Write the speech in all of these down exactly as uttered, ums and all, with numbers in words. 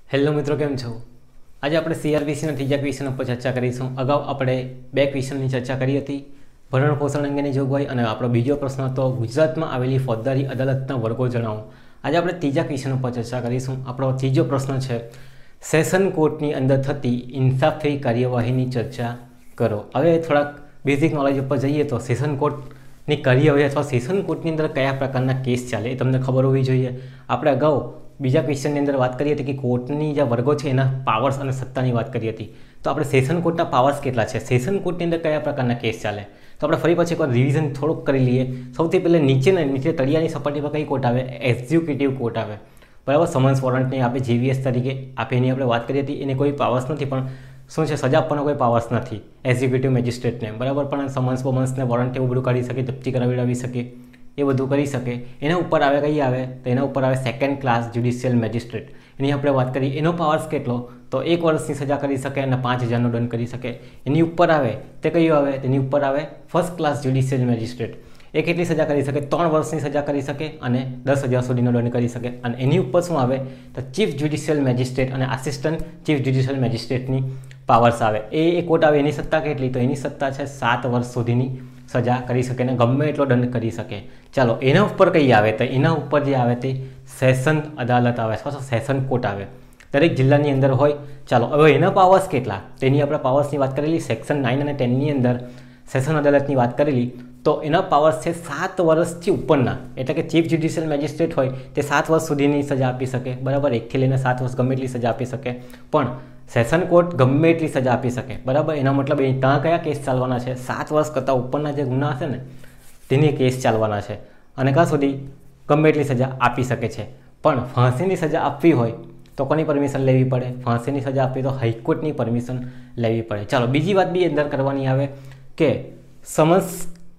Hello મિત્રો, કેમ છો? આજે આપણે સીઆરપીસીના ત્રીજા ક્વેશ્ચન ઉપર ચર્ચા કરીશું. અગાઉ આપણે બે ક્વેશ્ચનની ચર્ચા કરી હતી, ભરણ પોષણ અંગેની જોગવાઈ, અને આપણો બીજો પ્રશ્ન હતો ગુજરાતમાં આવેલી ફોજદારી અદાલતના વર્ગો જણાવો. આજે આપણે ત્રીજા ક્વેશ્ચન ઉપર ચર્ચા કરીશું. આપણો ત્રીજો પ્રશ્ન છે, સેશન કોર્ટની અંદર થતી ઇન્સાફી કાર્યવાહીની ચર્ચા કરો. હવે થોડાક બેઝિક નોલેજ ઉપર જઈએ તો સેશન કોર્ટની કાર્યવાહી અથવા સેશન કોર્ટની અંદર કયા પ્રકારના કેસ ચાલે એ તમને ખબર હોવી જોઈએ. આપણે અગાઉ બીજા ક્વેશ્ચનની અંદર વાત કરી હતી કે કોર્ટની જે વર્ગો છે એના પાવર્સ અને સત્તાની વાત કરી હતી. તો આપણે સેશન કોર્ટના પાવર્સ કેટલા છે, સેશન કોર્ટની અંદર કયા પ્રકારના કેસ ચાલે, તો આપણે ફરી પાછી એકવાર રિવિઝન થોડુંક કરી લઈએ. સૌથી પહેલાં નીચેના નીચે તળિયાની સપાટી પર કઈ કોર્ટ આવે? એક્ઝિક્યુટિવ કોર્ટ આવે, બરાબર. સમન્સ વોરંટની આપણે જેવીએસ તરીકે આપે એની આપણે વાત કરી હતી. એને કોઈ પાવર્સ નથી, પણ શું છે, સજા આપવાનો કોઈ પાવર્સ નથી એક્ઝિક્યુટિવ મેજિસ્ટ્રેટને, બરાબર. પણ સમન્સ બમન્સને વોરંટ એવું બધું કાઢી શકે, જપ્તી કરાવી શકે, એ બધું કરી શકે. એના ઉપર આવે કઈ આવે તો એના ઉપર આવે સેકન્ડ ક્લાસ જ્યુડિશિયલ મેજિસ્ટ્રેટ. એની આપણે વાત કરીએ, એનો પાવર્સ કેટલો તો એક વર્ષની સજા કરી શકે અને પાંચ હજારનો દંડ કરી શકે. એની ઉપર આવે તે કયું આવે? તેની ઉપર આવે ફર્સ્ટ ક્લાસ જ્યુડિશિયલ મેજિસ્ટ્રેટ. એ કેટલી સજા કરી શકે? ત્રણ વર્ષની સજા કરી શકે અને દસ હજાર સુધીનો દંડ કરી શકે. અને એની ઉપર શું આવે તો ચીફ જ્યુડિશિયલ મેજિસ્ટ્રેટ અને આસિસ્ટન્ટ ચીફ જ્યુડિશિયલ મેજિસ્ટ્રેટની પાવર્સ આવે. એ એ કોર્ટ આવે. એની સત્તા કેટલી? તો એની સત્તા છે સાત વર્ષ સુધીની સજા કરી શકે અને ગમે એટલો દંડ કરી શકે. ચાલો, એના ઉપર કઈ આવે તો એના ઉપર જે આવે તે સેશન અદાલત આવે અથવા સેશન કોર્ટ આવે. દરેક જિલ્લાની અંદર હોય. ચાલો, હવે એના પાવર્સ કેટલા તેની આપણે પાવર્સની વાત કરેલી સેક્શન નાઇન અને ટેનની અંદર સેશન અદાલતની વાત કરેલી. તો એના પાવર્સ છે સાત વર્ષથી ઉપરના, એટલે કે ચીફ જ્યુડિશિયલ મેજિસ્ટ્રેટ હોય તે સાત વર્ષ સુધીની સજા આપી શકે, બરાબર. એકથી લઈને સાત વર્ષ ગમે એટલી સજા આપી શકે. પણ સેશન કોર્ટ ગમે એટલી સજા આપી શકે, બરાબર. એનો મતલબ એ ત્યાં કયા કેસ ચાલવાના છે? સાત વર્ષ કરતાં ઉપરના જે ગુના હશે ને તેની કેસ ચાલવાના છે. અને ક્યાં સુધી ગમે એટલી સજા આપી શકે છે. પણ ફાંસીની સજા આપવી હોય તો કોની પરમિશન લેવી પડે? ફાંસીની સજા આપવી તો હાઈકોર્ટની પરમિશન લેવી પડે. ચાલો, બીજી વાત બી અંદર કરવાની આવે કે સમન્સ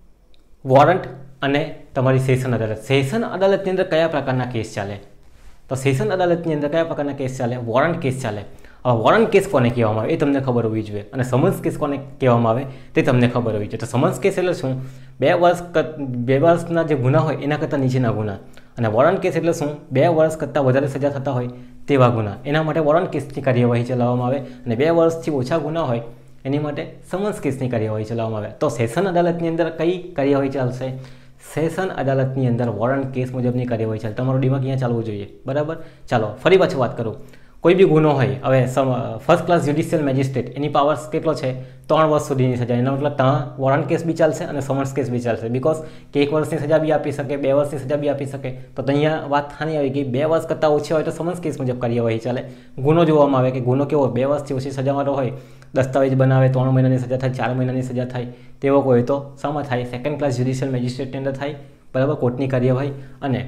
વોરંટ અને તમારી સેશન અદાલત. સેશન અદાલતની અંદર કયા પ્રકારના કેસ ચાલે? તો સેશન અદાલતની અંદર કયા પ્રકારના કેસ ચાલે? વોરંટ કેસ ચાલે. હવે વોરંટ કેસ કોને કહેવામાં આવે એ તમને ખબર હોવી જોઈએ, અને સમન્સ કેસ કોને કહેવામાં આવે તે તમને ખબર હોવી જોઈએ. તો સમન્સ કેસ એટલે શું? બે વર્ષ બે વર્ષના જે ગુના હોય એના કરતાં નીચેના ગુના. અને વોરંટ કેસ એટલે શું? બે વર્ષ કરતાં વધારે સજા થતા હોય તેવા ગુના. એના માટે વોરંટ કેસની કાર્યવાહી ચલાવવામાં આવે, અને બે વર્ષથી ઓછા ગુના હોય એની માટે સમન્સ કેસની કાર્યવાહી ચલાવવામાં આવે. તો સેશન અદાલતની અંદર કઈ કાર્યવાહી ચાલશે? સેશન અદાલતની અંદર વોરંટ કેસ મુજબની કાર્યવાહી ચાલે. તમારું દિમાગ અહીંયા ચાલવું જોઈએ, બરાબર. ચાલો, ફરી પાછું વાત કરું. કોઈ બી ગુનો હોય, હવે ફર્સ્ટ ક્લાસ જ્યુડિશિયલ મેજિસ્ટ્રેટ એની પાવર્સ કેટલો છે? ત્રણ વર્ષ સુધીની સજા. એનો મતલબ ત્યાં વોરંટ કેસ બી ચાલશે અને સમન્સ કેસ બી ચાલશે. બિકોઝ કે એક વર્ષની સજા બી આપી શકે, બે વર્ષની સજા બી આપી શકે. તો અહીંયા વાત થાની આવી ગઈ, બે વર્ષ કરતાં ઓછી હોય તો સમન્સ કેસ મુજબ કાર્યવાહી ચાલે. ગુનો જોવામાં આવે કે ગુનો કેવો, બે વર્ષથી ઓછી સજાવાળો હોય, દસ્તાવેજ બનાવે, ત્રણ મહિનાની સજા થાય, ચાર મહિનાની સજા થાય તેવો કોઈ તો શામાં થાય? સેકન્ડ ક્લાસ જ્યુડિશિયલ મેજિસ્ટ્રેટની અંદર થાય, બરાબર, કોર્ટની કાર્યવાહી. અને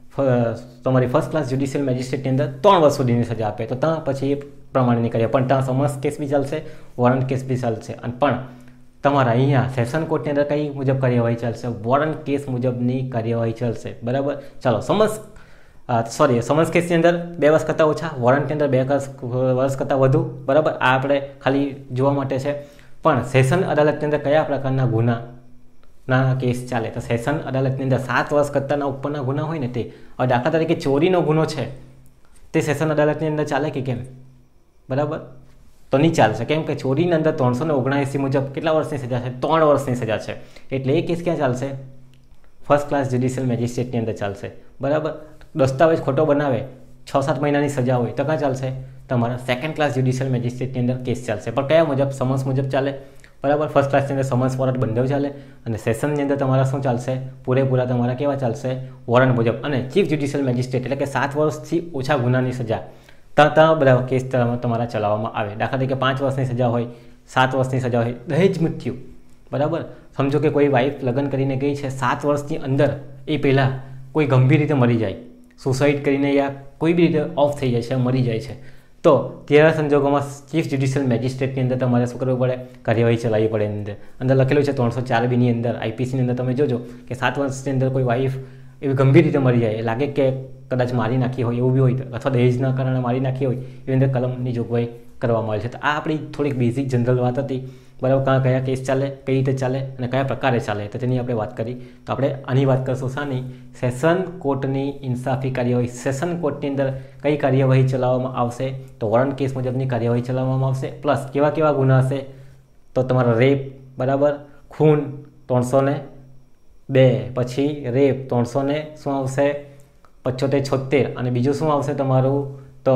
તમારી ફર્સ્ટ ક્લાસ જ્યુડિશિયલ મેજિસ્ટ્રેટની અંદર ત્રણ વર્ષ સુધીની સજા આપે તો ત્યાં પછી એ પ્રમાણેની કાર્ય. પણ ત્યાં સમન્સ કેસ બી ચાલશે, વોરંટ કેસ બી ચાલશે. અને પણ તમારા અહીંયા સેશન કોર્ટની અંદર કઈ મુજબ કાર્યવાહી ચાલશે? વોરંટ કેસ મુજબની કાર્યવાહી ચાલશે, બરાબર. ચાલો, સમન્સ સોરી સમન્સ કેસની અંદર બે વર્ષ કરતાં ઓછા, વોરંટની અંદર બે વર્ષ કરતાં વધુ, બરાબર. આ આપણે ખાલી જોવા માટે છે. પણ સેશન અદાલતની અંદર કયા પ્રકારના ગુના ના કેસ ચાલે? તો સેશન અદાલતની અંદર સાત વર્ષ કરતાંના ઉપરના ગુના હોય ને તે, દાખલા તરીકે ચોરીનો ગુનો છે તે સેશન અદાલતની અંદર ચાલે કે કેમ? બરાબર, તો નહીં ચાલશે. કેમ કે ચોરીની અંદર ત્રણસો ને ઓગણએંસી મુજબ કેટલા વર્ષની સજા છે? ત્રણ વર્ષની સજા છે. એટલે એ કેસ ક્યાં ચાલશે? ફર્સ્ટ ક્લાસ જ્યુડિશિયલ મેજિસ્ટ્રેટની અંદર ચાલશે, બરાબર. દસ્તાવેજ ખોટો બનાવે, છ સાત મહિનાની સજા હોય તો ક્યાં ચાલશે? તમારા સેકન્ડ ક્લાસ જ્યુડિશિયલ મેજિસ્ટ્રેટની અંદર કેસ ચાલશે. પણ કયા મુજબ? સમન્સ મુજબ ચાલે, બરાબર. ફર્સ્ટ ક્લાસની અંદર સમન્સ વોરંટ બંને ચાલે, અને સેશનની અંદર તમારા શું ચાલશે? પૂરેપૂરા તમારા કેવા ચાલશે? વોરંટ મુજબ. અને ચીફ જ્યુડિશિયલ મેજિસ્ટ્રેટ એટલે કે સાત વર્ષથી ઓછા ગુનાની સજા ત્યાં ત્યાં બધા કેસ તમારા ચલાવવામાં આવે. દાખલા તરીકે પાંચ વર્ષની સજા હોય, સાત વર્ષની સજા હોય, દહેજ મૃત્યુ, બરાબર. સમજો કે કોઈ વાઈફ લગ્ન કરીને ગઈ છે, સાત વર્ષની અંદર એ પહેલાં કોઈ ગંભીર રીતે મરી જાય, સુસાઇડ કરીને યા કોઈ બી રીતે ઓફ થઈ જાય છે, મરી જાય છે, તો તેવા સંજોગોમાં ચીફ જ્યુડિશિયલ મેજિસ્ટ્રેટની અંદર તમારે શું કરવું પડે? કાર્યવાહી ચલાવવી પડે. અંદર અંદર લખેલું છે ત્રણસો ચાર બીની અંદર આઈપીસીની અંદર તમે જોજો કે સાત વર્ષની અંદર કોઈ વાઈફ એવી ગંભીર રીતે મરી જાય, લાગે કે કદાચ મારી નાખી હોય એવું બી હોય, અથવા દહેજના કારણે મારી નાખી હોય, એવી અંદર કલમની જોગવાઈ કરવામાં આવી છે. તો આ આપણી થોડીક બેઝિક જનરલ વાત હતી, બરાબર, કાં કયા કેસ ચાલે, કઈ રીતે ચાલે અને કયા પ્રકારે ચાલે, તો તેની આપણે વાત કરી. તો આપણે આની વાત કરીશું શાની? સેશન કોર્ટની ઇન્સાફી કાર્યવાહી. સેશન કોર્ટની અંદર કઈ કાર્યવાહી ચલાવવામાં આવશે? તો વોરંટ કેસ મુજબની કાર્યવાહી ચલાવવામાં આવશે. પ્લસ કેવા કેવા ગુના હશે? તો તમારો રેપ, બરાબર, ખૂન ત્રણસો ને બે, પછી રેપ ત્રણસો ને શું આવશે પચોતેર છોતેર, અને બીજું શું આવશે તમારું? તો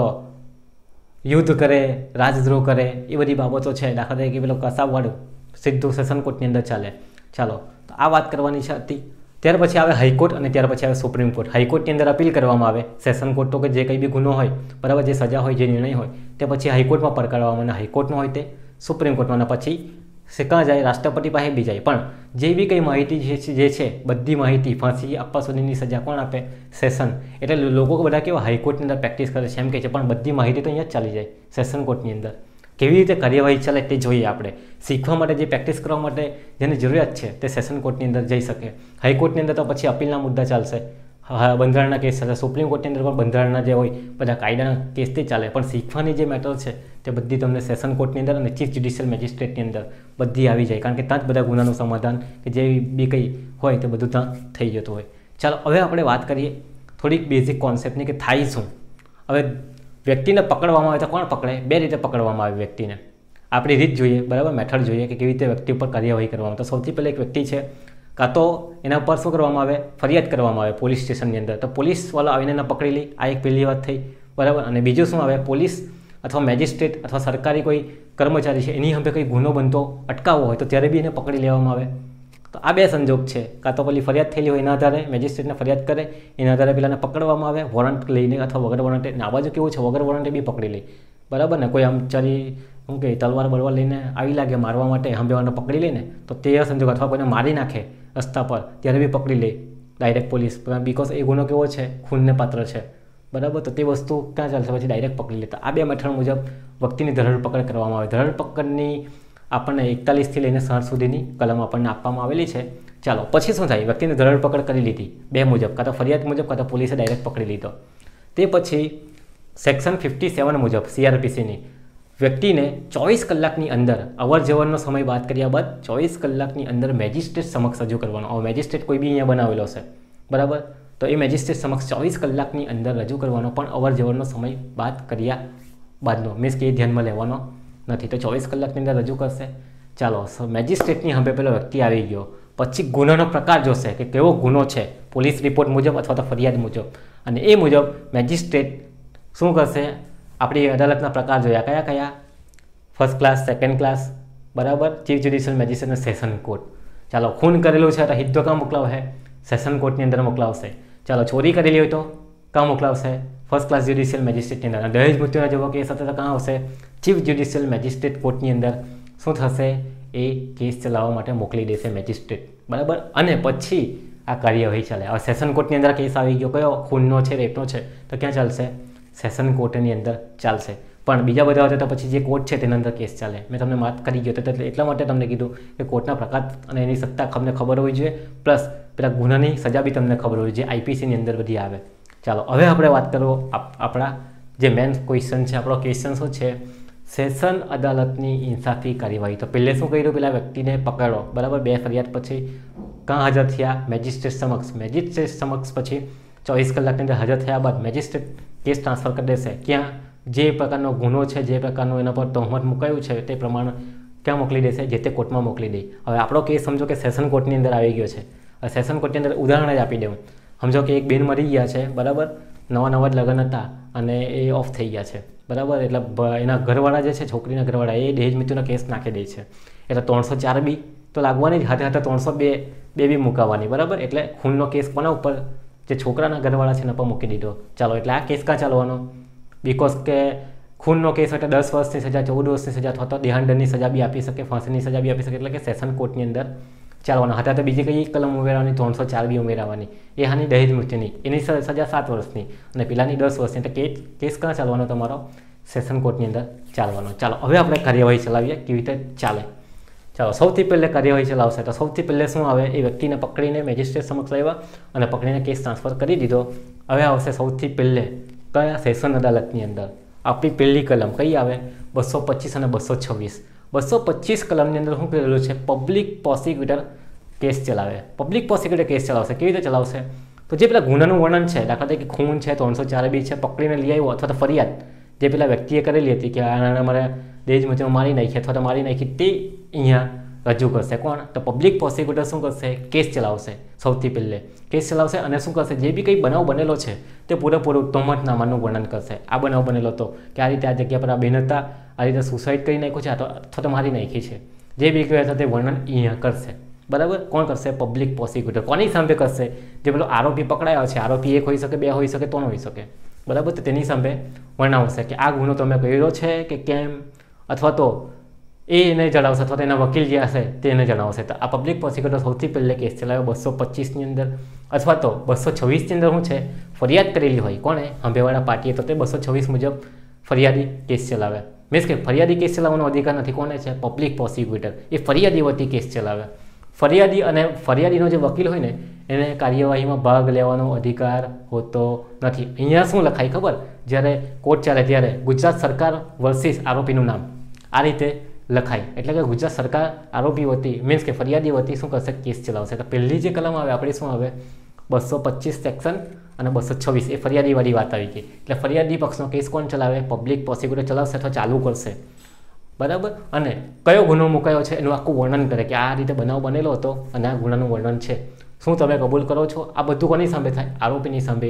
યુદ્ધ કરે, રાજદ્રોહ કરે, એ બધી બાબતો છે. દાખલા તરીકે પેલો કસાબવાળું સીધું સેશન કોર્ટની અંદર ચાલે. ચાલો, તો આ વાત કરવાની છે હતી. ત્યાર પછી આવે હાઈકોર્ટ અને ત્યાર પછી આવે સુપ્રીમ કોર્ટ. હાઈકોર્ટની અંદર અપીલ કરવામાં આવે. સેશન કોર્ટ તો કે જે કંઈ બી ગુનો હોય, બરાબર, જે સજા હોય, જે નિર્ણય હોય, તે પછી હાઈકોર્ટમાં પડકારવામાં, અને હાઈકોર્ટનો હોય તે સુપ્રીમ કોર્ટમાં, અને પછી શેકા જાય, રાષ્ટ્રપતિ પાસે બી જાય. પણ જે બી કંઈ માહિતી જે છે બધી માહિતી ફાંસી આપવા સુધીની સજા કોણ આપે? સેશન. એટલે લોકો બધા કેવા હાઈકોર્ટની અંદર પ્રેક્ટિસ કરે છે એમ કહે છે, પણ બધી માહિતી તો અહીંયા જ ચાલી જાય સેશન કોર્ટની અંદર. કેવી રીતે કાર્યવાહી ચાલે તે જોઈએ આપણે. શીખવા માટે, જે પ્રેક્ટિસ કરવા માટે જેની જરૂરિયાત છે તે સેશન કોર્ટની અંદર જઈ શકે. હાઈકોર્ટની અંદર તો પછી અપીલના મુદ્દા ચાલશે, બંધારણના કેસ ચાલે. સુપ્રીમ કોર્ટની અંદર પણ બંધારણના જે હોય બધા કાયદાના કેસથી ચાલે. પણ શીખવાની જે મેટર છે તે બધી તમને સેશન કોર્ટની અંદર અને ચીફ જ્યુડિશિયલ મેજિસ્ટ્રેટની અંદર બધી આવી જાય, કારણ કે ત્યાં જ બધા ગુનાનું સમાધાન કે જે બી કંઈ હોય તે બધું ત્યાં થઈ જતું હોય. ચાલો, હવે આપણે વાત કરીએ થોડીક બેઝિક કોન્સેપ્ટની કે થાય શું. હવે વ્યક્તિને પકડવામાં આવે તો કોણ પકડે? બે રીતે પકડવામાં આવે વ્યક્તિને. આપણી રીત જોઈએ, બરાબર, મેથડ જોઈએ કે કેવી રીતે વ્યક્તિ ઉપર કાર્યવાહી કરવામાં. તો સૌથી પહેલાં એક વ્યક્તિ છે, કાં તો એના પર શું કરવામાં આવે? ફરિયાદ કરવામાં આવે પોલીસ સ્ટેશનની અંદર. તો પોલીસવાળા આવીને એને પકડી લે. આ એક પહેલી વાત થઈ, બરાબર. અને બીજું શું આવે? પોલીસ અથવા મેજિસ્ટ્રેટ અથવા સરકારી કોઈ કર્મચારી છે એની સામે કંઈ ગુનો બનતો અટકાવવો હોય તો ત્યારે બી એને પકડી લેવામાં આવે. તો આ બે સંજોગ છે. કાં તો પેલી ફરિયાદ થયેલી હોય એના આધારે મેજિસ્ટ્રેટને ફરિયાદ કરે, એના આધારે પેલાને પકડવામાં આવે વોરંટ લઈને, અથવા વગર વોરંટે. આ બાજુ કેવું છે? વગર વોરંટે બી પકડી લે, બરાબર ને. કોઈ આમ ચારી શું કહે તલવાર બળવાર લઈને આવી લાગે મારવા માટે, હંભેવાને પકડી લઈને, તો તે સંજોગ, અથવા કોઈને મારી નાખે રસ્તા પર ત્યારે બી પકડી લે ડાયરેક્ટ પોલીસ, બિકોઝ એ ગુનો કેવો છે? ખૂનને પાત્ર છે, બરાબર. તો તે વસ્તુ ક્યાં ચાલશે? પછી ડાયરેક્ટ પકડી લેતા. આ બે મેથડ મુજબ વ્યક્તિની ધરપકડ કરવામાં આવે. ધરપકડની આપણને એકતાલીસથી લઈને સાઠ સુધીની કલમ આપણને આપવામાં આવેલી છે. ચાલો, પછી શું થાય? વ્યક્તિની ધરપકડ કરી લીધી બે મુજબ, કાં તો ફરિયાદ મુજબ, કાં તો પોલીસે ડાયરેક્ટ પકડી લીધો. તે પછી સેક્શન ફિફ્ટી સેવન મુજબ સીઆરપીસીની વ્યક્તિને ચોવીસ કલાકની અંદર અવર જવરનો સમય બાદ કર્યા બાદ ચોવીસ કલાકની અંદર મેજિસ્ટ્રેટ સમક્ષ રજૂ કરવાનો. હવે મેજિસ્ટ્રેટ કોઈ બી અહીંયા બનાવેલો છે, બરાબર. તો એ મેજિસ્ટ્રેટ સમક્ષ ચોવીસ કલાકની અંદર રજૂ કરવાનો, પણ અવર જવરનો સમય બાદ કર્યા બાદનો, મીન્સ કે એ ધ્યાનમાં લેવાનો નથી. તો ચોવીસ કલાકની અંદર રજૂ કરશે. ચાલો, મેજિસ્ટ્રેટની સામે પેલો વ્યક્તિ આવી ગયો, પછી ગુનાનો પ્રકાર જોશે કે કેવો ગુનો છે પોલીસ રિપોર્ટ મુજબ અથવા તો ફરિયાદ મુજબ, અને એ મુજબ મેજિસ્ટ્રેટ શું કરશે? આપણી અદાલતના પ્રકાર જોયા કયા કયા? ફર્સ્ટ ક્લાસ, સેકન્ડ ક્લાસ, બરાબર, ચીફ જ્યુડિશિયલ મેજિસ્ટ્રેટ અને સેશન કોર્ટ. ચાલો, ખૂન કરેલું છે તો હિદ્દો કાં મોકલાવશે? સેશન કોર્ટની અંદર મોકલાવશે. ચાલો, ચોરી કરેલી હોય તો કાં મોકલાવશે? ફર્સ્ટ ક્લાસ જ્યુડિશિયલ મેજિસ્ટ્રેટની અંદર. દહેજ મૃત્યુના જેવો કેસ હતો તો કાં આવશે? ચીફ જ્યુડિશિયલ મેજિસ્ટ્રેટ કોર્ટની અંદર શું થશે? એ કેસ ચલાવવા માટે મોકલી દેશે મેજિસ્ટ્રેટ, બરાબર. અને પછી આ કાર્યવાહી ચાલે. હવે સેશન કોર્ટની અંદર કેસ આવી ગયો, કયો? ખૂનનો છે, રેપનો છે, તો ક્યાં ચાલશે? સેશન કોર્ટની અંદર ચાલશે. પણ બીજા બધા હતા તો પછી જે કોર્ટ છે તેના અંદર કેસ ચાલે. મેં તમને વાત કરી ગયો તો એટલા માટે તમને કીધું કે કોર્ટના પ્રકાર અને એની સત્તા તમને ખબર હોવી જોઈએ, પ્લસ પેલા ગુનાની સજા બી તમને ખબર હોવી જોઈએ, આઈપીસીની અંદર બધી આવે. ચાલો, હવે આપણે વાત કરો આપણા જે મેન ક્વેશ્ચન છે. આપણો ક્વેશ્ચન શું છે? સેશન અદાલતની ઇન્સાફી કાર્યવાહી. તો પહેલે શું કર્યું? પેલા વ્યક્તિને પકડો, બરાબર. બે ફરિયાદ પછી કાં હાજર થયા? મેજિસ્ટ્રેટ સમક્ષ. મેજિસ્ટ્રેટ સમક્ષ પછી ચોવીસ કલાકની અંદર હાજર થયા બાદ મેજિસ્ટ્રેટ કેસ ટ્રાન્સફર કરી દેશે. ક્યાં? જે પ્રકારનો ગુનો છે, જે પ્રકારનું એના પર તહોમત મુકાયું છે તે પ્રમાણે ક્યાં મોકલી દેશે? જે તે કોર્ટમાં મોકલી દે. હવે આપણો કેસ સમજો કે સેશન કોર્ટની અંદર આવી ગયો છે. હવે સેશન કોર્ટની અંદર ઉદાહરણ જ આપી દઉં. સમજો કે એક બેન મરી ગયા છે, બરાબર, નવા નવા જ લગ્ન હતા અને એ ઓફ થઈ ગયા છે, બરાબર. એટલે એના ઘરવાળા જે છે, છોકરીના ઘરવાળા, એ દહેજ મૃત્યુનો કેસ નાખી દે છે. એટલે ત્રણસો ચાર બી તો લાગવાની જ, હાથે હાથે ત્રણસો બે બે બી મુકાવવાની, બરાબર. એટલે ખૂનનો કેસ કોના ઉપર? જે છોકરાના ઘરવાળા છે એના પર મૂકી દીધો. ચાલો, એટલે આ કેસ ક્યાં ચાલવાનો? બિકોઝ કે ખૂનનો કેસ એટલે દસ વર્ષની સજા, ચૌદ વર્ષની સજા, અથવા તો દેહાંડની સજા બી આપી શકે, ફાંસીની સજા બી આપી શકે. એટલે કે સેશન કોર્ટની અંદર ચાલવાનો. હાથે હાથે બીજી કઈ કલમ ઉમેરવાની? ત્રણસો ચાર બી ઉમેરવાની. એ હાની દહેજ મૃત્યુની, એની સજા સાત વર્ષની અને પેલાની દસ વર્ષની. એટલે કેસ ક્યાં ચાલવાનો તમારો? સેશન કોર્ટની અંદર ચાલવાનો. ચાલો, હવે આપણે કાર્યવાહી ચલાવીએ કેવી રીતે ચાલે. ચાલો, સૌથી પહેલે કાર્યવાહી ચલાવશે તો સૌથી પહેલે શું આવે? એ વ્યક્તિને પકડીને મેજિસ્ટ્રેટ સમક્ષ લાવ્યા અને પકડીને કેસ ટ્રાન્સફર કરી દીધો. હવે આવશે સૌથી પહેલે કયા? સેશન અદાલતની અંદર આપણી પહેલી કલમ કઈ આવે? બસો પચીસ અને બસો છવ્વીસ. બસો પચીસ કલમની અંદર શું કરેલું છે? પબ્લિક પ્રોસિક્યુટર કેસ ચલાવે. પબ્લિક પ્રોસિક્યુટર કેસ ચલાવશે. કેવી રીતે ચલાવશે? તો જે પેલા ગુનાનું વર્ણન છે, દાખલા તરીકે ખૂન છે, ત્રણસો ચાર બી છે, પકડીને લઈ આવ્યો, અથવા તો ફરિયાદ જે પેલા વ્યક્તિએ કરેલી હતી કે આ મારે દેજ મચમાં મારી નાખી અથવા તો મારી નાખી, તે અહીંયા રજૂ કરશે. કોણ? તો પબ્લિક પ્રોસિક્યુટર શું કરશે? કેસ ચલાવશે. સૌથી પહેલે કેસ ચલાવશે અને શું કરશે? જે બી કંઈ બનાવ બનેલો છે તે પૂરેપૂરું તહોમતનામાનું વર્ણન કરશે. આ બનાવ બનેલો હતો કે આ રીતે આ જગ્યા પર આ બેન હતા, આ રીતે સુસાઇડ કરી નાખ્યું છે અથવા તો મારી નાખી છે, જે બી કહે તે વર્ણન અહીંયા કરશે. બરાબર? કોણ કરશે? Public prosecutor. કોની સામે કરશે? જે પેલો આરોપી પકડાયો છે, આરોપી એક હોઈ શકે, બે હોઈ શકે, ત્રણ હોઈ શકે. બરાબર? તો તેની સામે વર્ણવશે કે આ ગુનો તમે કર્યો છે કે કેમ, અથવા તો એ એને જણાવશે અથવા તો એના વકીલ જે હશે તે એને જણાવશે. તો આ પબ્લિક પ્રોસિક્યુટર સૌથી પહેલે કેસ ચલાવ્યો બસો પચીસની અંદર, અથવા તો બસો છવ્વીસની અંદર શું છે? ફરિયાદ કરેલી હોય કોણે? સાંભેવાળા પાર્ટીએ, તો તે બસો છવ્વીસ મુજબ ફરિયાદી કેસ ચલાવે. મીન્સ કે ફરિયાદી કેસ ચલાવવાનો અધિકાર નથી કોને છે? Public prosecutor. એ ફરિયાદી વતી કેસ ચલાવે. ફરિયાદી અને ફરિયાદીનો જે વકીલ હોય ને એને કાર્યવાહીમાં ભાગ લેવાનો અધિકાર હોતો નથી. અહીંયા શું લખાય ખબર? જ્યારે કોર્ટ ચાલે ત્યારે ગુજરાત સરકાર વર્સિસ આરોપીનું નામ આ રીતે લખાય. એટલે કે ગુજરાત સરકાર આરોપી વતી મીન્સ કે ફરિયાદી વતી શું કરશે? કેસ ચલાવશે. તો પહેલી જે કલમ આવે આપણી શું આવે? બસો પચીસ સેક્શન અને બસો છવ્વીસ એ ફરિયાદીવાળી વાત આવી ગઈ. એટલે ફરિયાદી પક્ષનો કેસ કોણ ચલાવે? પબ્લિક પ્રોસિક્યુટર ચલાવશે અથવા ચાલુ કરશે. બરાબર? અને કયો ગુનો મુકાયો છે એનું આખું વર્ણન કરે કે આ રીતે બનાવ બનેલો હતો અને આ ગુનાનું વર્ણન છે. શું તમે કબૂલ કરો છો? આ બધું કોની સામે થાય? આરોપીની સામે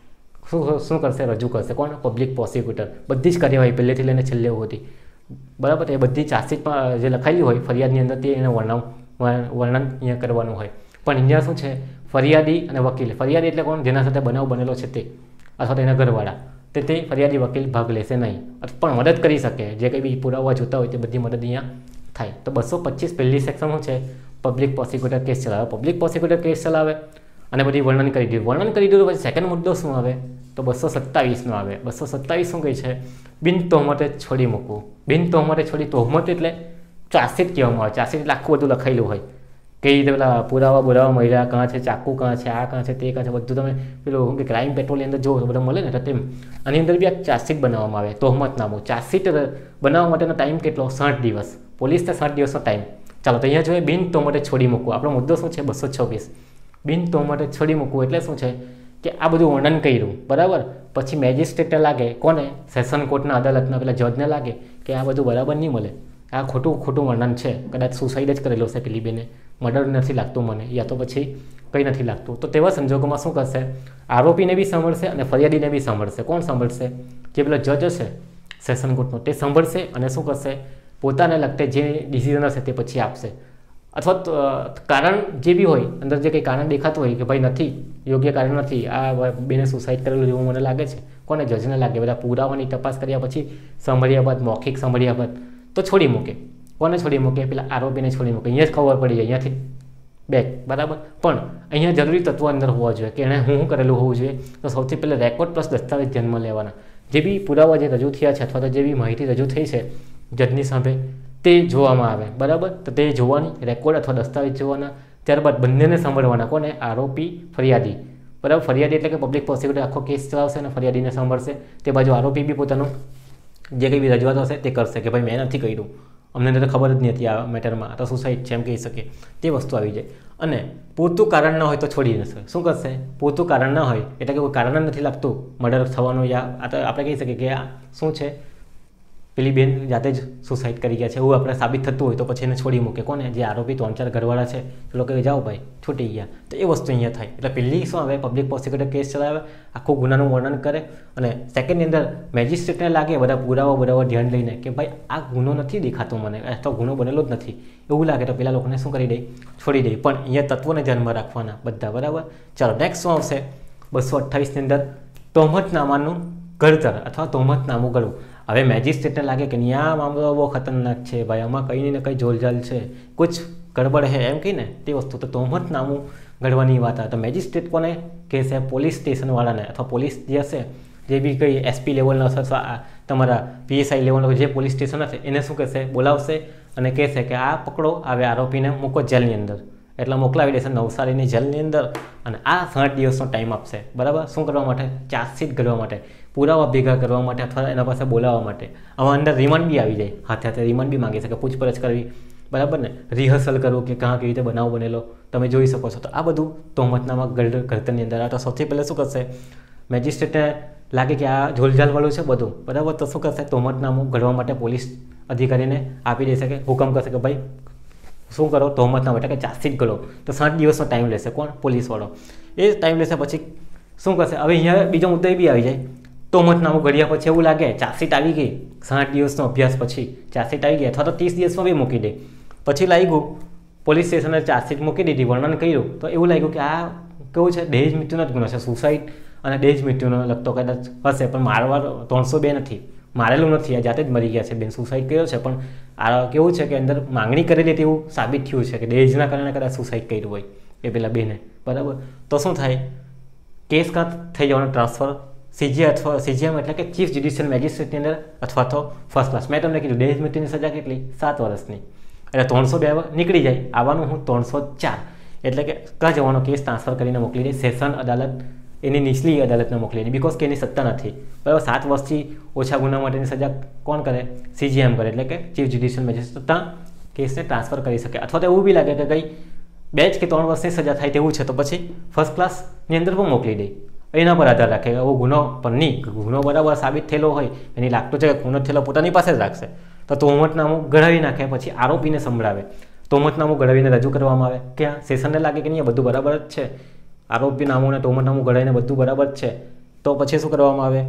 શું શું કરશે? રજૂ કરશે. કોણ? Public prosecutor. બધી જ કાર્યવાહી પહેલેથી લઈને છેલ્લે હતી. બરાબર? એ બધી ચાર્જશીટમાં જે લખાયેલી હોય ફરિયાદની અંદર તે એને વર્ણવ વર્ણન અહીંયા કરવાનું હોય. પણ અહીંયા શું છે? ફરિયાદી અને વકીલ. ફરિયાદી એટલે કોણ? જેના સાથે બનાવ બનેલો છે તે, અથવા તો એના ઘરવાળા. તે તે ફરિયાદી વકીલ ભાગ લેશે નહીં, પણ મદદ કરી શકે. જે કંઈ બી પુરાવા જોતા હોય તે બધી મદદ અહીંયા થાય. તો બસો પચીસ પહેલી સેક્શન શું છે? પબ્લિક પ્રોસિક્યુટર કેસ ચલાવે. પબ્લિક પ્રોસિક્યુટર કેસ ચલાવે અને બધી વર્ણન કરી દીધું. વર્ણન કરી દીધું પછી સેકન્ડ મુદ્દો શું આવે? તો બસો સત્તાવીસનો આવે. બસો સત્તાવીસ શું કહે છે? બિન તહોમતે છોડી મૂકવું. બિન તહોમતે છોડી, તહોમત એટલે ચાર્જશીટ કહેવામાં આવે. ચાર્જશીટ એટલે આખું બધું લખાયેલું હોય કઈ રીતે પેલા પુરાવા પુરાવા મળ્યા, કાં છે ચાકુ, કાં છે આ, કાં છે તે, કાં છે બધું તમે પેલું શું કે ક્રાઇમ પેટ્રોલની અંદર જો બધા મળે ને તો તેમ આની અંદર બી આ ચાર્જશીટ બનાવવામાં આવે. તહોમતનામું. ચાર્જશીટ બનાવવા માટેનો ટાઈમ કેટલો? સાઠ દિવસ. પોલીસને સાઠ દિવસનો ટાઈમ. ચાલો તો અહીંયા જોઈએ બિન તહોમતે છોડી મૂકવું. આપણો મુદ્દો શું છે? બસો છવ્વીસ. બિન તહોમતે છોડી મૂકવું એટલે શું છે? કે આ બધું વર્ણન કર્યું. બરાબર? પછી મેજિસ્ટ્રેટને લાગે, કોને? સેશન કોર્ટના અદાલતના પેલા જજને લાગે કે આ બધું બરાબર નહીં મળે, આ ખોટું ખોટું વર્ણન છે, કદાચ સુસાઇડ જ કરેલો છે પેલી બેને, મર્ડર નથી લાગતું મને, યા તો પછી કંઈ નથી લાગતું. તો તેવા સંજોગોમાં શું કરશે? આરોપીને બી સાંભળશે અને ફરિયાદીને બી સાંભળશે. કોણ સાંભળશે? જે પેલો જજ હશે સેશન કોર્ટનો તે સાંભળશે અને શું કરશે? પોતાને લગતે જે ડિસિઝન હશે તે પછી આપશે. અથવા કારણ જે બી હોય અંદર જે કંઈ કારણ દેખાતું હોય કે ભાઈ નથી, યોગ્ય કારણ નથી, આ બેને સુસાઇડ કરેલું જેવું મને લાગે છે, કોને? જજને લાગે. બધા પુરાવાની તપાસ કર્યા પછી સાંભળ્યા બાદ, મૌખિક સાંભળ્યા બાદ તો છોડી મૂકે. કોને છોડી મૂકે? પેલા આરોપીને છોડી મૂકે. અહીંયા જ ખબર પડી જાય, અહીંયાથી બેક. બરાબર? પણ અહીંયા જરૂરી તત્વો અંદર હોવા જોઈએ કે એણે હું શું કરેલું હોવું જોઈએ. તો સૌથી પહેલાં રેકોર્ડ પ્લસ દસ્તાવેજ ધ્યાનમાં લેવાના. જે બી પુરાવા જે રજૂ થયા છે અથવા તો જે બી માહિતી રજૂ થઈ છે જજની સામે તે જોવામાં આવે. બરાબર? તો તે જોવાની, રેકોર્ડ અથવા દસ્તાવેજ જોવાના. ત્યારબાદ બંનેને સાંભળવાના. કોને? આરોપી, ફરિયાદી. બરાબર? ફરિયાદી એટલે કે પબ્લિક પ્રોસિક્યુટર આખો કેસ ચલાવશે અને ફરિયાદીને સાંભળશે. તે બાજુ આરોપી બી પોતાનું જે કંઈ બી રજૂઆત હશે તે કરશે કે ભાઈ મેં નથી કર્યું, અમને તો ખબર જ નહીં હતી આ મેટરમાં, તો સુસાઇડ છે એમ કહી શકે. તે વસ્તુ આવી જાય. અને પૂરતું કારણ ન હોય તો છોડી દેશે. શું કરશે? પૂરતું કારણ ન હોય એટલે કે કોઈ કારણ જ નથી લાગતું મર્ડર થવાનું, યા આ તો આપણે કહી શકીએ કે આ શું છે? પેલી બેન જાતે જ સુસાઇડ કરી ગયા છે એવું આપણે સાબિત થતું હોય તો પછી એને છોડી મૂકે. કોને? જે આરોપી ત્રણ ચાર ઘરવાળા છે એ લોકો જાઓ ભાઈ છૂટી ગયા. તો એ વસ્તુ અહીંયા થાય. એટલે પહેલી શું આવે? પબ્લિક પ્રોસિક્યુટર કેસ ચલાવે, આખું ગુનાનું વર્ણન કરે. અને સેકન્ડની અંદર મેજિસ્ટ્રેટને લાગે બધા પુરાવા બરાબર ધ્યાન લઈને કે ભાઈ આ ગુનો નથી દેખાતો મને, અથવા ગુનો બનેલો જ નથી એવું લાગે તો પેલા લોકોને શું કરી દે? છોડી દે. પણ અહીંયા તત્વોને ધ્યાનમાં રાખવાના બધા. બરાબર? ચાલો નેક્સ્ટ શું આવશે? બસો અઠ્ઠાવીસની અંદર તહોમતનામાનું ઘડતર અથવા તહોમતનામું ઘડવું. હવે મેજિસ્ટ્રેટને લાગે કે નહીં આ મામલો બહુ ખતરનાક છે ભાઈ, આમાં કંઈ ને કંઈ જોલજાલ છે, કુછ ગડબડ હે એમ કહીને તે વસ્તુ. તો તહોમતનામું ઘડવાની વાત આવે તો મેજિસ્ટ્રેટ કોને કહેશે? પોલીસ સ્ટેશનવાળાને અથવા પોલીસ જે હશે, જે બી કંઈ એસપી લેવલનો હશે અથવા તમારા પીએસઆઈ લેવલનો જે પોલીસ સ્ટેશન હશે એને શું કહેશે? બોલાવશે અને કહેશે કે આ પકડો, આવે આરોપીને મૂકો જેલની અંદર. એટલે મોકલાવી દેશે નવસારીની જેલની અંદર અને આ સાઠ દિવસનો ટાઈમ આપશે, બરાબર. શું કરવા માટે? ચાર્જશીટ કરવા માટે, પુરાવા ભેગા કરવા માટે અથવા એના પાસે બોલાવવા માટે. આમાં અંદર રિમાન્ડ બી આવી જાય, હાથે હાથે રિમાન્ડ બી માંગી શકે, પૂછપરછ કરવી, બરાબર ને, રિહર્સલ કરવું કે કાં કેવી રીતે બનાવ બનેલો તમે જોઈ શકો છો. તો આ બધું તહોમતનામા ઘડતરની અંદર. આ તો સૌથી પહેલાં શું કરશે, મેજિસ્ટ્રેટને લાગે કે આ ઝોલઝાલવાળું છે બધું, બરાબર, તો શું કરશે, તહોમતનામું ઘડવા માટે પોલીસ અધિકારીને આપી દેશે કે હુકમ કરશે કે ભાઈ શું કરો, તહોમતનામું એટલે કે ચાર્જશીટ ઘડો. તો સાત દિવસનો ટાઈમ લેશે. કોણ? પોલીસવાળો. એ ટાઈમ લેશે. પછી શું કરશે? હવે અહીંયા બીજો મુદ્દો એ બી આવી જાય, તહોમતનામું ઘડ્યા પછી એવું લાગે ચાર્જશીટ આવી ગઈ, સાઠ દિવસનો અભ્યાસ પછી ચાર્જશીટ આવી ગઈ, અથવા તો ત્રીસ દિવસમાં બી મૂકી દે. પછી લાગ્યું પોલીસ સ્ટેશને ચાર્જશીટ મૂકી દીધી, વર્ણન કર્યું, તો એવું લાગ્યું કે આ કેવું છે, દહેજ મૃત્યુનો જ ગુનો છે, સુસાઇડ અને દહેજ મૃત્યુનો લગતો કદાચ હશે, પણ મારવા ત્રણસો બે નથી, મારેલું નથી, આ જાતે જ મરી ગયા છે, બેન સુસાઇડ કર્યો છે, પણ આ કેવું છે કે અંદર માંગણી કરેલી તેવું સાબિત થયું છે કે દહેજના કારણે કદાચ સુસાઇડ કર્યું હોય એ પેલા બેને, બરાબર. તો શું થાય, કેસ કાં થઈ જવાનો ટ્રાન્સફર સીજી અથવા સીજીએમ એટલે કે ચીફ જ્યુડિશિયલ મેજિસ્ટ્રેટની અંદર અથવા તો ફર્સ્ટ ક્લાસ. મેં તમને કીધું દહેજ મૃત્યુની સજા કેટલી? સાત વર્ષની. એટલે ત્રણસો બે નીકળી જાય, આવવાનું હું ત્રણસો ચાર, એટલે કે ક્યાં જવાનો, કેસ ટ્રાન્સફર કરીને મોકલી દે સેશન અદાલત, એની નીચલી અદાલતને મોકલી દે, બિકોઝ કે એની સત્તા નથી, બરાબર. સાત વર્ષથી ઓછા ગુના માટેની સજા કોણ કરે? સીજીએમ કરે, એટલે કે ચીફ જ્યુડિશિયલ મેજિસ્ટ્રેટ. ત્યાં કેસને ટ્રાન્સફર કરી શકે. અથવા તો એવું બી લાગે કે કંઈ બે જ કે ત્રણ વર્ષની સજા થાય તેવું છે, તો પછી ફર્સ્ટ ક્લાસની અંદર પણ મોકલી દે. એના પર આધાર રાખે કે ગુનો પણ નહીં, ગુનો બરાબર સાબિત થયેલો હોય, એની લાગતું છે કે ગુનો થયેલો પોતાની પાસે જ રાખશે, તો તહોમતનામું ઘડાવી નાખે. પછી આરોપીને સંભળાવે, તહોમતનામું ઘડાવીને રજૂ કરવામાં આવે. ક્યાં? સેશનને લાગે કે નહીં બધું બરાબર જ છે, આરોપી નામું અને તહોમતનામું ઘડાવીને બધું બરાબર જ છે, તો પછી શું કરવામાં આવે,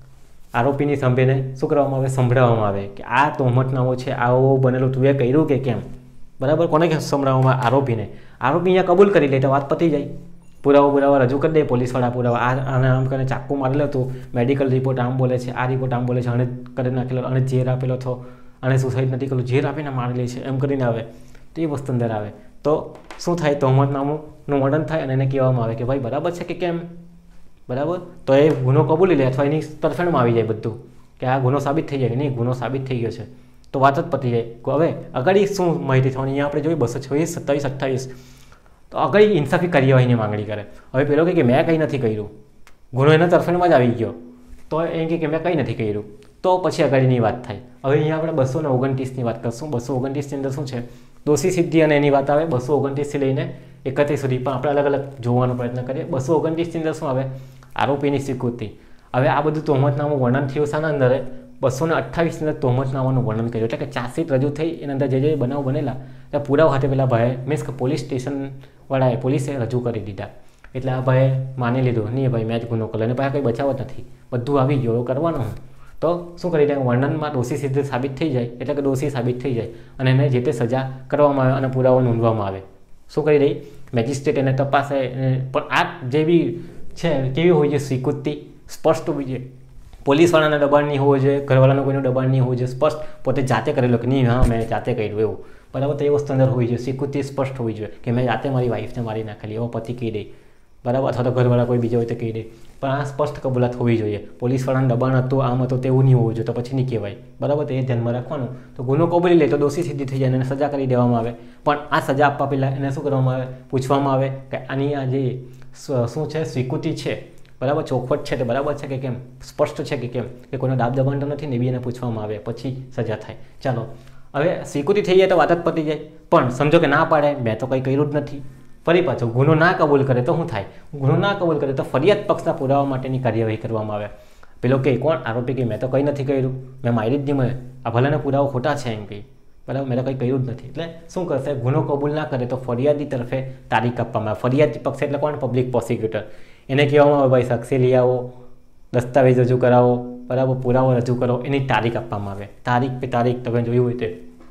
આરોપીની સાંભળીને શું કરવામાં આવે, સંભળાવવામાં આવે કે આ તહોમતનામું છે, આવું બનેલું તું એ કર્યું કે કેમ, બરાબર. કોને સંભળાવવામાં? આરોપીને. આરોપી અહીંયા કબૂલ કરી લે તો વાત પતી જાય, પુરાવો પુરાવા રજૂ કરી દે પોલીસવાળા, પુરાવા આ આને આમ કરીને ચાકુ મારેલો હતું, મેડિકલ રિપોર્ટ આમ બોલે છે, આ રિપોર્ટ આમ બોલે છે, આને કરી નાખેલો, અને ઝેર આપેલો હતો, આને સુસાઇડ નથી કરેલું, ઝેર આપીને મારેલી છે, એમ કરીને આવે, તો એ વસ્તુ અંદર આવે. તો શું થાય, તહોમતનામુંનું વર્ણન થાય અને એને કહેવામાં આવે કે ભાઈ બરાબર છે કે કેમ, બરાબર. તો એ ગુનો કબૂલી લે અથવા એની તરફેણમાં આવી જાય બધું કે આ ગુનો સાબિત થઈ જાય કે નહીં, ગુનો સાબિત થઈ ગયો છે, તો વાત જ પતી જાય. હવે આગળ શું માહિતી થવાની, અહીંયા આપણે જોઈએ બસો છવ્વીસ સત્તાવીસ અઠ્ઠાવીસ, તો આગળ ઇન્સાફી કાર્યવાહીની માંગણી કરે. હવે પેલો કહે કે મેં કંઈ નથી કર્યું, ગુનો એના તરફેણમાં જ આવી ગયો, તો એ કહે કે મેં કંઈ નથી કર્યું, તો પછી આગળની વાત થાય. હવે અહીંયા આપણે બસો ને ઓગણત્રીસની વાત કરશું. બસો ઓગણત્રીસની અંદર શું છે, દોષી સિદ્ધિ અને એની વાત આવે. બસો ઓગણત્રીસથી લઈને એકત્રીસ સુધી પણ આપણે અલગ અલગ જોવાનો પ્રયત્ન કરીએ. બસો ઓગણત્રીસની અંદર શું આવે, આરોપીની સ્વીકૃતિ. હવે આ બધું તહોમતનામું વર્ણન થયું શાના અંદર, બસો ને અઠ્ઠાવીસની અંદર તહોમતનામાનું વર્ણન કર્યું, એટલે કે ચાર્જશીટ રજૂ થઈ એની અંદર જે જે બનાવ બનેલા તે પુરાવા હાથે પેલા ભાઈ મીન્સ કે પોલીસ સ્ટેશનવાળાએ પોલીસે રજૂ કરી દીધા. એટલે આ ભાઈએ માની લીધું, નહીં ભાઈ મેં જ ગુનો કર્યો, અને પાસે કંઈ બચાવ જ નથી, બધું આવી ગયું, એવું કરવાનું. તો શું કરી દે, વર્ણનમાં દોષી સિદ્ધ સાબિત થઈ જાય, એટલે કે દોષી સાબિત થઈ જાય અને એને જે તે સજા કરવામાં આવે અને પુરાવો નોંધવામાં આવે. શું કરી દઈ, મેજિસ્ટ્રેટ એને તપાસે. પણ આ જે બી છે કેવી હોય છે, સ્વીકૃતિ સ્પષ્ટ હોવી જોઈએ, પોલીસવાળાના દબાણ નહીં હોવો જોઈએ, ઘરવાળાનો કોઈનું દબાણ નહીં હોવું જોઈએ, સ્પષ્ટ પોતે જાતે કરેલો કે નહીં હા મેં જાતે કર્યું એવું, બરાબર. તો એ વસ્તુ અંદર હોવી જોઈએ, સ્વીકૃતિ સ્પષ્ટ હોવી જોઈએ કે મેં જાતે મારી વાઈફને મારી નાખેલી, એવો પતિ કહી દે, બરાબર. અથવા તો ઘરવાળા કોઈ બીજા હોય તો કહી દે, પણ આ સ્પષ્ટ કબૂલાત હોવી જોઈએ. પોલીસવાળાનું દબાણ હતું, આમ હતું, તેવું નહીં હોવું જોઈએ, તો પછી નહીં કહેવાય, બરાબર. તો એ ધ્યાનમાં રાખવાનું. તો ગુનો કબૂલી લે તો દોષી સિદ્ધિ થઈ જાય અને સજા કરી દેવામાં આવે. પણ આ સજા આપવા પહેલાં એને શું કરવામાં આવે, પૂછવામાં આવે કે આની આ જે શું છે, સ્વીકૃતિ છે, બરાબર, ચોખવટ છે તે બરાબર છે કે કેમ, સ્પષ્ટ છે કે કેમ, કે કોઈનો દાબ દબાણ તો નથી ને, બી એને પૂછવામાં આવે, પછી સજા થાય. ચાલો, હવે સ્વીકૃતિ થઈ જાય તો વાત જ પતી જાય. પણ સમજો કે ના પાડે, મેં તો કંઈ કર્યું જ નથી, ફરી પાછો ગુનો ના કબૂલ કરે તો શું થાય, ગુનો ના કબૂલ કરે તો ફરિયાદ પક્ષના પુરાવા માટેની કાર્યવાહી કરવામાં આવે. પેલો કે કોણ, આરોપી કે મેં તો કંઈ નથી કર્યું, મેં મારી જ નહીં, મને આ ભલાના પુરાવા ખોટા છે એમ કે, બરાબર, મેં તો કંઈ કર્યું જ નથી. એટલે શું કરશે, ગુનો કબૂલ ના કરે તો ફરિયાદી તરફે તારીખ આપવામાં આવે. ફરિયાદી પક્ષ એટલે કોણ, પબ્લિક પ્રોસિક્યુટર. એને કહેવામાં આવે ભાઈ સાક્ષી લઈ આવો, દસ્તાવેજ રજૂ કરાવો, બરાબર, પુરાવો રજૂ કરો, એની તારીખ આપવામાં આવે. તારીખ પે તારીખ તમે જોયું હોય તે,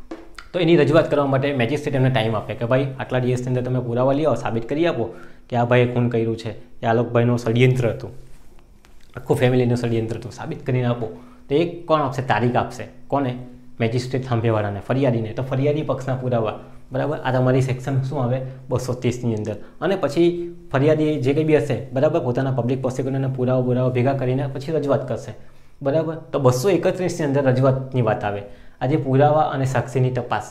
તો એની રજૂઆત કરવા માટે મેજિસ્ટ્રેટ એમને ટાઈમ આપે કે ભાઈ આટલા દિવસની અંદર તમે પુરાવા લઈ આવો, સાબિત કરી આપો કે આ ભાઈએ ખૂન કર્યું છે, કે આ લોકભાઈનું ષડયંત્ર હતું, આખું ફેમિલીનું ષડયંત્ર હતું, સાબિત કરીને આપો. તો એ કોણ આપશે, તારીખ આપશે. કોને, મેજિસ્ટ્રેટ સાંભળવાળાને, ફરિયાદીને. તો ફરિયાદી પક્ષના પુરાવા, બરાબર, આ તમારી સેક્શન શું આવે, બસો ત્રીસની અંદર. અને પછી ફરિયાદી જે કંઈ બી હશે, બરાબર, પોતાના પબ્લિક પ્રોસિક્યુટરને પુરાવા પુરાવા ભેગા કરીને પછી રજૂઆત કરશે, બરાબર. તો બસો એકત્રીસની અંદર રજૂઆતની વાત આવે. આજે પુરાવા અને સાક્ષીની તપાસ,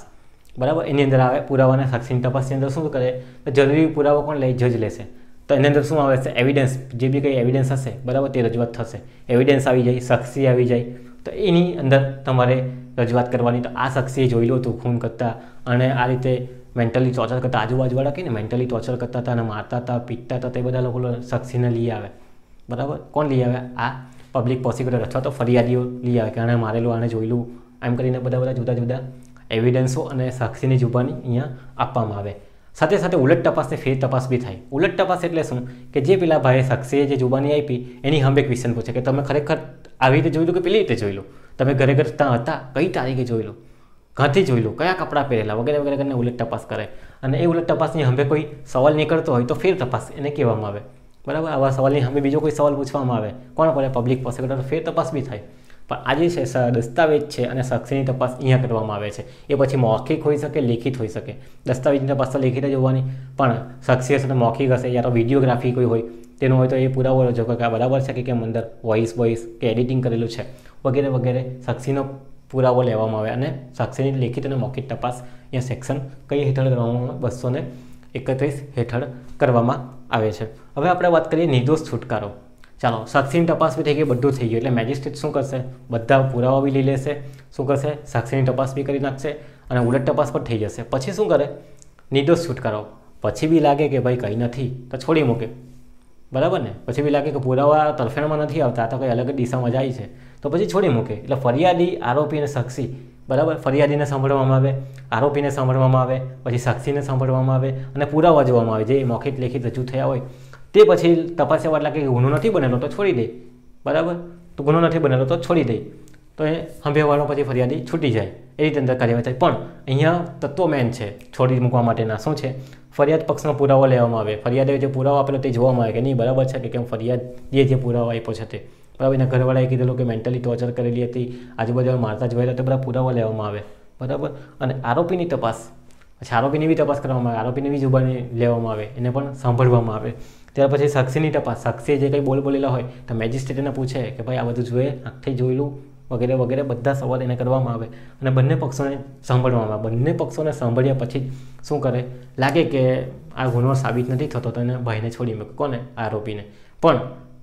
બરાબર. એની અંદર આવે પુરાવાના સાક્ષીની તપાસની અંદર શું કરે તો જરૂરી પુરાવો કોણ લે? જજ લેશે. તો એની અંદર શું આવે છે? એવિડન્સ, જે બી કંઈ એવિડન્સ હશે બરાબર તે રજૂઆત થશે. એવિડન્સ આવી જાય, સાક્ષી આવી જાય, તો એની અંદર તમારે રજૂઆત કરવાની. તો આ શખ્સે જોઈ લો હતું ખૂન કરતા અને આ રીતે મેન્ટલી ટોર્ચર કરતા, આજુબાજુવાળા કહીને મેન્ટલી ટોર્ચર કરતા હતા અને મારતા હતા, પીટતા હતા, તે બધા લોકો શખ્સીને લઈ આવે. બરાબર. કોણ લઈ આવે? આ પબ્લિક પ્રોસિક્યુટર અથવા તો ફરિયાદીઓ લઈ આવે કે આણે મારેલું, આણે જોયેલું, એમ કરીને બધા બધા જુદા જુદા એવિડન્સો અને સાક્ષીની જુબાની અહીંયા આપવામાં આવે. સાથે સાથે ઉલટ તપાસને ફેર તપાસ બી થાય. ઉલટ તપાસ એટલે શું કે જે પેલા ભાઈએ સાક્ષીએ જે જુબાની આપી એની હંબે ક્વેશ્ચન પૂછે કે તમે ખરેખર આવી રીતે જોયેલું કે પેલી રીતે જોયેલું, તમે ઘરે ઘર ત્યાં હતા, કઈ તારીખે જોયેલું, ક્યાંથી જોયેલું, કયા કપડાં પહેરેલા, વગેરે વગેરે કરીને ઉલટ તપાસ કરે. અને એ ઉલટ તપાસની હંબે કોઈ સવાલ નીકળતો હોય તો ફેર તપાસ એને કહેવામાં આવે. બરાબર. આવા સવાલની હંબે બીજો કોઈ સવાલ પૂછવામાં આવે, કોણ પડે? Public prosecutor. ફેર તપાસ બી થાય. પણ આ જે છે દસ્તાવેજ છે અને સાક્ષીની તપાસ અહીંયા કરવામાં આવે છે. એ પછી મૌખિક હોઈ શકે, લેખિત હોઈ શકે. દસ્તાવેજની તપાસ તો લેખિત જ હોવાની, પણ સાક્ષી હશે તો મૌખિક હશે, યા તો વિડીયોગ્રાફી કોઈ હોય તેનો હોય તો એ પુરાવો રજૂ કરે કે આ બરાબર છે કે કેમ અંદર વોઇસ વોઇસ કે એડિટિંગ કરેલું છે વગેરે વગેરે સાક્ષીનો પુરાવો લેવામાં આવે. અને સાક્ષીની લેખિત અને મૌખિક તપાસ અહીંયા સેક્શન કઈ હેઠળ કરવામાં આવે? બસો ને એકત્રીસ હેઠળ કરવામાં આવે છે. હવે આપણે વાત કરીએ નિર્દોષ છુટકારો. ચાલો, સાક્ષીની તપાસ બી થઈ ગઈ, બધું થઈ ગયું. એટલે મેજિસ્ટ્રેટ શું કરશે? બધા પુરાવા બી લઈ લેશે. શું કરશે? સાક્ષીની તપાસ બી કરી નાખશે અને ઉલટ તપાસ પણ થઈ જશે. પછી શું કરે? નિર્દોષ છુટકારો. પછી બી લાગે કે ભાઈ કંઈ નથી તો છોડી મૂકે. બરાબર ને? પછી બી લાગે કે પુરાવા તરફેણમાં નથી આવતા, તો કંઈ અલગ જ દિશામાં જાય છે, તો પછી છોડી મૂકે. એટલે ફરિયાદી, આરોપી અને સાક્ષી, બરાબર, ફરિયાદીને સાંભળવામાં આવે, આરોપીને સાંભળવામાં આવે, પછી સાક્ષીને સાંભળવામાં આવે અને પુરાવા જોવામાં આવે જે મૌખિક લેખિત રજૂ થયા હોય. તે પછી તપાસ્યા વાળા કે ગુનો નથી બનેલો તો છોડી દે. બરાબર. તો ગુનો નથી બનેલો તો છોડી દે. તો એ સાંભળવાનો પછી ફરિયાદી છૂટી જાય. એ રીતે અંદર કાર્યવાહી થાય. પણ અહીંયા તત્વો મેન છે છોડી મૂકવા માટેના. શું છે? ફરિયાદ પક્ષનો પુરાવો લેવામાં આવે. ફરિયાદે જે પુરાવો આપેલો તે જોવામાં આવે કે નહીં બરાબર છે કે કેમ ફરિયાદીએ જે પુરાવો આપ્યો છે તે બરાબર. એના ઘરવાળાએ કીધેલું કે મેન્ટલી ટોર્ચર કરેલી હતી, આજુબાજુ મારતા જોયેલા, તે બધા પુરાવા લેવામાં આવે. બરાબર. અને આરોપીની તપાસ, પછી આરોપીની બી તપાસ કરવામાં આવે, આરોપીની બી જુબાની લેવામાં આવે, એને પણ સાંભળવામાં આવે. ત્યાર પછી સાક્ષીની તપાસ. સાક્ષીએ જે કંઈ બોલ બોલેલા હોય તો મેજિસ્ટ્રેટને પૂછે કે ભાઈ આ બધું જોઈએ, આંખથી જોયેલું વગેરે વગેરે બધા સવાલ એને કરવામાં આવે અને બંને પક્ષોને સાંભળવામાં આવે. બંને પક્ષોને સાંભળ્યા પછી શું કરે? લાગે કે આ ગુનો સાબિત નથી થતો તો એને ભાઈને છોડી મૂકે. કોને? આરોપીને. પણ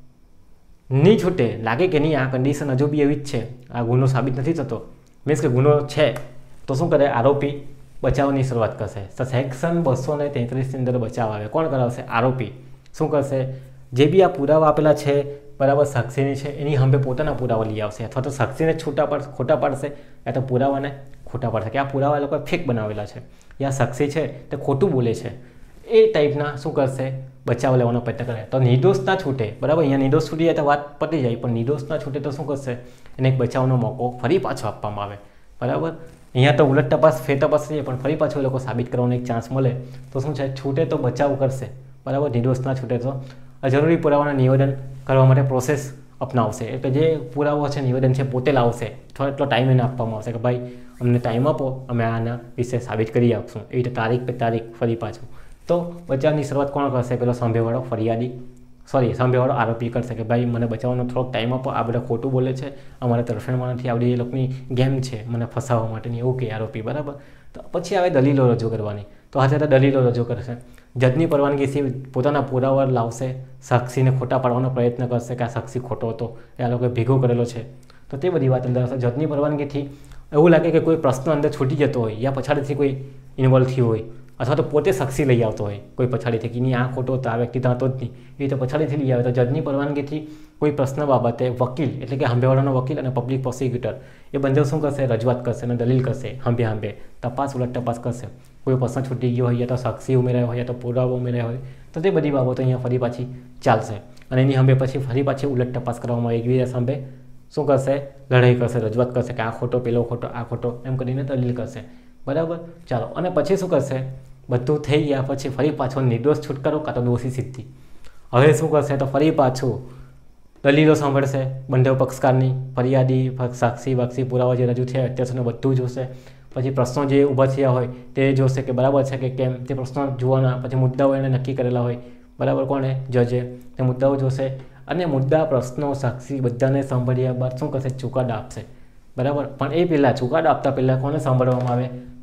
નહીં છૂટે, લાગે કે નહીં આ કન્ડિશન હજુ બી એવી જ છે, આ ગુનો સાબિત નથી થતો, મીન્સ કે ગુનો છે, તો શું કરે? આરોપી બચાવની શરૂઆત કરશે. તો સેક્શન બસો ને તેત્રીસની અંદર બચાવ આવે. કોણ કરાવશે? આરોપી. શું કરશે? જે બી આ પુરાવા આપેલા છે બરાબર સાક્ષીની છે એની હંભે પોતાના પુરાવા લઈ આવશે, અથવા તો સાક્ષીને છૂટા પાડ ખોટા પાડશે, યા તો પુરાવાને ખોટા પાડશે કે આ પુરાવા લોકોએ ફેક બનાવેલા છે, યા સાક્ષી છે તે ખોટું બોલે છે. એ ટાઈપના શું કરશે? બચાવ લેવાનો પ્રયત્ન કરે. તો નિર્દોષ ના છૂટે. બરાબર. અહીંયા નિર્દોષ છૂટી જાય તો વાત પતી જાય, પણ નિર્દોષ ના છૂટે તો શું કરશે? એને એક બચાવનો મોકો ફરી પાછો આપવામાં આવે. બરાબર. અહીંયા તો ઉલટ તપાસ, ફેર તપાસ થઈ, પણ ફરી પાછો એ લોકો સાબિત કરવાનો એક ચાન્સ મળે તો શું છે? છૂટે તો બચાવ કરશે. બરાબર. નિર્દોષ ના છૂટે તો જરૂરી પુરાવાના નિવેદન કરવા માટે પ્રોસેસ અપનાવશે. એટલે જે પુરાવો છે, નિવેદન છે, પોતે લાવશે. થોડો એટલો ટાઈમ એને આપવામાં આવશે કે ભાઈ અમને ટાઈમ આપો, અમે આના વિશે સાબિત કરી આપશું. એ રીતે તારીખ પે તારીખ ફરી પાછું. તો બચાવની શરૂઆત કોણ કરશે? પેલો સાંભળવાળો ફરિયાદી, સોરી સાંભળવાળો આરોપી કરશે કે ભાઈ મને બચાવવાનો થોડોક ટાઈમ આપો, આ બધા ખોટું બોલે છે, અમારા તરફેણમાં નથી, આવડી એ લોકોની ગેમ છે મને ફસાવવા માટેની, એવું કે આરોપી. બરાબર. તો પછી આવે દલીલો રજૂ કરવાની. તો આ સાથે દલીલો રજૂ કરશે. જજની પરવાનગીથી પોતાના પુરાવા લાવશે, સાક્ષીને ખોટા પાડવાનો પ્રયત્ન કરશે કે આ સાક્ષી ખોટો હતો, એ આ લોકોએ ભેગો કરેલો છે, તો તે બધી વાત અંદર આવશે. જજની પરવાનગીથી એવું લાગે કે કોઈ પ્રશ્ન અંદર છૂટી જતો હોય, યા પછાડીથી કોઈ ઇન્વોલ્વ થયું હોય, અથવા તો પોતે સાક્ષી લઈ આવતો હોય કોઈ પછાડીથી કે નહીં આ ખોટો હતો, આ વ્યક્તિ ત્યાં હતો જ નહીં, એ રીતે પછાડીથી લઈ આવે. તો જજની પરવાનગીથી કોઈ પ્રશ્ન બાબતે વકીલ એટલે કે સાંભળવાળાનો વકીલ અને પબ્લિક પ્રોસિક્યુટર એ બંને શું કરશે? રજૂઆત કરશે અને દલીલ કરશે. સાંભે સાંભે તપાસ ઉલટ તપાસ કરશે. કોઈ પ્રશ્ન છૂટી ગયો હોય, યા તો સાક્ષી ઉમેરાયો હોય, યા તો પુરાવો ઉમેરાયો હોય, તો તે બધી બાબતો અહીંયા ફરી પાછી ચાલશે. અને એની સાંભે પછી ફરી પાછી ઉલટ તપાસ કરવામાં આવે. એકબીજા સાંભે શું કરશે? લડાઈ કરશે, રજૂઆત કરશે કે આ ખોટો, પેલો ખોટો, આ ખોટો, એમ કરીને દલીલ કરશે. બરાબર. ચાલો, અને પછી શું કરશે? બધું થઈ ગયા પછી ફરી પાછો નિર્દોષ છુટકારો કાં તો દોષી સિદ્ધિ. હવે શું કરશે? તો ફરી પાછું દલીલો સાંભળશે બંને પક્ષકારની, ફરિયાદી, સાક્ષી વાક્ષી, પુરાવા જે રજૂ થયા અત્યાર સુધી બધું જોશે. પછી પ્રશ્નો જે ઊભા થયા હોય તે જોશે કે બરાબર છે કે કેમ, તે પ્રશ્નો જોવાના. પછી મુદ્દાઓ એને નક્કી કરેલા હોય, બરાબર, કોણે? જજે. તે મુદ્દાઓ જોશે અને મુદ્દા, પ્રશ્નો, સાક્ષી બધાને સાંભળ્યા બાદ શું કરશે? ચુકાદો આપશે. બરાબર. પણ એ પહેલાં ચુકાદો આપતા પહેલાં કોને સાંભળવામાં આવે?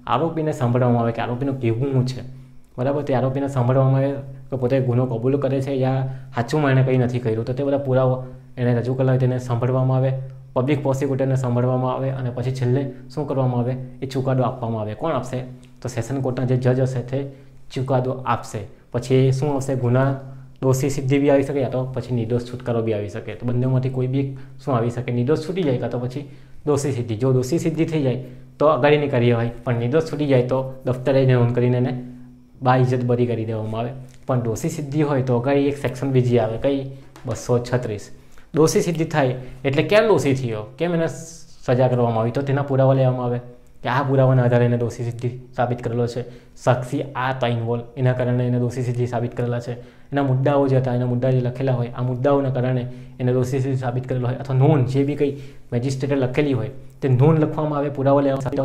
આરોપીને સાંભળવામાં આવે કે આરોપીનું કહેવું શું છે, બરાબર. તે આરોપીને સાંભળવામાં આવે કે પોતે ગુનો કબૂલ કરે છે યા સાચુંમાં એને કંઈ નથી કર્યું, તો તે બધા પુરાવા એને રજૂ કરેલા હોય તેને સાંભળવામાં આવે, પબ્લિક પ્રોસિક્યુટરને સાંભળવામાં આવે અને પછી છેલ્લે શું કરવામાં આવે, એ ચુકાદો આપવામાં આવે. કોણ આપશે? તો સેશન કોર્ટના જે જજ હશે તે ચુકાદો આપશે. પછી શું આવશે? ગુના દોષી સિદ્ધિ બી આવી શકે યા તો પછી નિર્દોષ છુટકારો બી આવી શકે. તો બંનેમાંથી કોઈ બી શું આવી શકે? નિર્દોષ છૂટી જાય કાં તો પછી દોષી સિદ્ધિ. જો દોષી સિદ્ધિ થઈ જાય તો અગાડીની કાર્યવાહી, પણ નિર્દોષ છૂટી જાય તો દફતરે નોંધ કરીને એને બા ઇજ્જત બરી કરી દેવામાં આવે. પણ દોષી સિદ્ધિ હોય તો અગાડી એક સેક્શન બીજી આવે, કઈ? બસો છત્રીસ. દોષી સિદ્ધિ થાય એટલે કેમ દોષી થયો, કેમ એને સજા કરવામાં આવી, તો તેના પુરાવા લેવામાં આવે કે આ પુરાવાના આધારે એને દોષી સિદ્ધિ સાબિત કરેલો છે, સાક્ષી આ હતા ઇન્વોલ્વ, એના કારણે એને દોષી સિદ્ધિ સાબિત કરેલા છે, એના મુદ્દાઓ જે હતા એના મુદ્દા જે લખેલા હોય આ મુદ્દાઓના કારણે એને દોષી સિદ્ધિ સાબિત કરેલો હોય, અથવા નોંધ જે બી કંઈ મેજિસ્ટ્રેટે લખેલી હોય તે નોંધ લખવામાં આવે, પુરાવા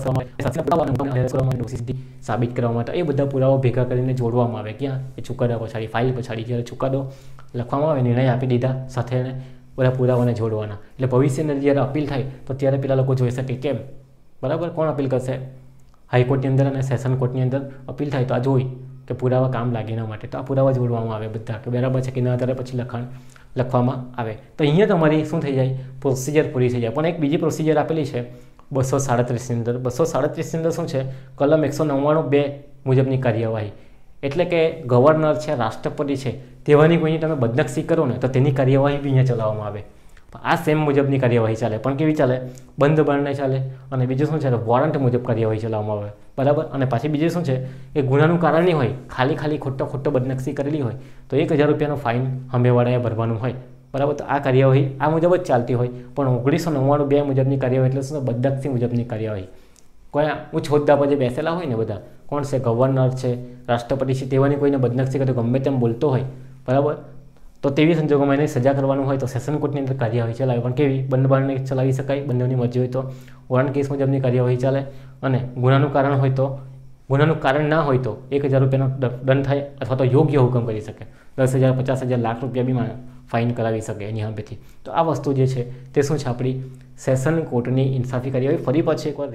લેવામાં આવે, દોષી સિદ્ધિ સાબિત કરવામાં આવે. તો એ બધા પુરાવા ભેગા કરીને જોડવામાં આવે. ક્યાં? એ ચુકાદા પછાડી, ફાઇલ પછાડી. જ્યારે ચુકાદો લખવામાં આવે, નિર્ણય આપી દીધા સાથે એને બધા પુરાવાને જોડવાના. એટલે ભવિષ્યની જ્યારે અપીલ થાય તો ત્યારે પેલા લોકો જોઈ શકે કેમ, બરાબર. કોણ અપીલ કરશે? હાઈકોર્ટની અંદર અને સેશન કોર્ટની અંદર અપીલ થાય તો આ જોઈ કે પુરાવા કામ લાગે એના માટે, તો આ પુરાવા જોડવામાં આવે બધા કે બરાબર છે કે એના આધારે પછી લખાણ લખવામાં આવે. તો અહીંયા તમારી શું થઈ જાય? પ્રોસિજર પૂરી થઈ જાય. પણ એક બીજી પ્રોસિજર આપેલી છે બસો સાડત્રીસની અંદર. બસો સાડત્રીસની અંદર શું છે? કલમ એકસો નવ્વાણું બે મુજબની કાર્યવાહી. એટલે કે ગવર્નર છે, રાષ્ટ્રપતિ છે, તેવાની કોઈની તમે બદનક્ષી કરો ને તો તેની કાર્યવાહી બી અહીંયા ચલાવવામાં આવે. આ સેમ મુજબની કાર્યવાહી ચાલે, પણ કેવી ચાલે? બંધ બારણે ચાલે. અને બીજું શું છે? વોરંટ મુજબ કાર્યવાહી ચલાવવામાં આવે, બરાબર. અને પાછી બીજું શું છે? એ ગુનાનું કારણ નહીં હોય, ખાલી ખાલી ખોટો ખોટો બદનક્ષી કરેલી હોય તો એક હજાર રૂપિયાનો ફાઇન સામેવાળાએ ભરવાનું હોય, બરાબર. તો આ કાર્યવાહી આ મુજબ જ ચાલતી હોય. પણ ઓગણીસો નવ્વાણું બે મુજબની કાર્યવાહી એટલે શું? બદનક્ષી મુજબની કાર્યવાહી. કોઈ ઉચ્ચ હોદ્દા પર જે બેસેલા હોય ને બધા, કોણ છે? ગવર્નર છે, રાષ્ટ્રપતિ છે, તેવાની કોઈને બદનક્ષી કરે ગમે તેમ બોલતો હોય, બરાબર. તો તેવી સંજોગોમાં એને સજા કરવાનું હોય તો સેશન કોર્ટની અંદર કાર્યવાહી ચલાવે. પણ કેવી? બંધ બારણે ચલાવી શકાય, બંનેની મરજી હોય તો વોરંટ કેસ મુજબની કાર્યવાહી ચાલે. અને ગુનાનું કારણ હોય તો, ગુનાનું કારણ ના હોય તો એક હજાર રૂપિયાનો દંડ થાય અથવા તો યોગ્ય હુકમ કરી શકે. દસ હજાર પચાસ હજાર લાખ રૂપિયા બી ફાઇન કરાવી શકે એની સામેથી. તો આ વસ્તુ જે છે તે શું છે? આપણી સેશન કોર્ટની ઇન્સાફી કાર્યવાહી. ફરી પાછી એકવાર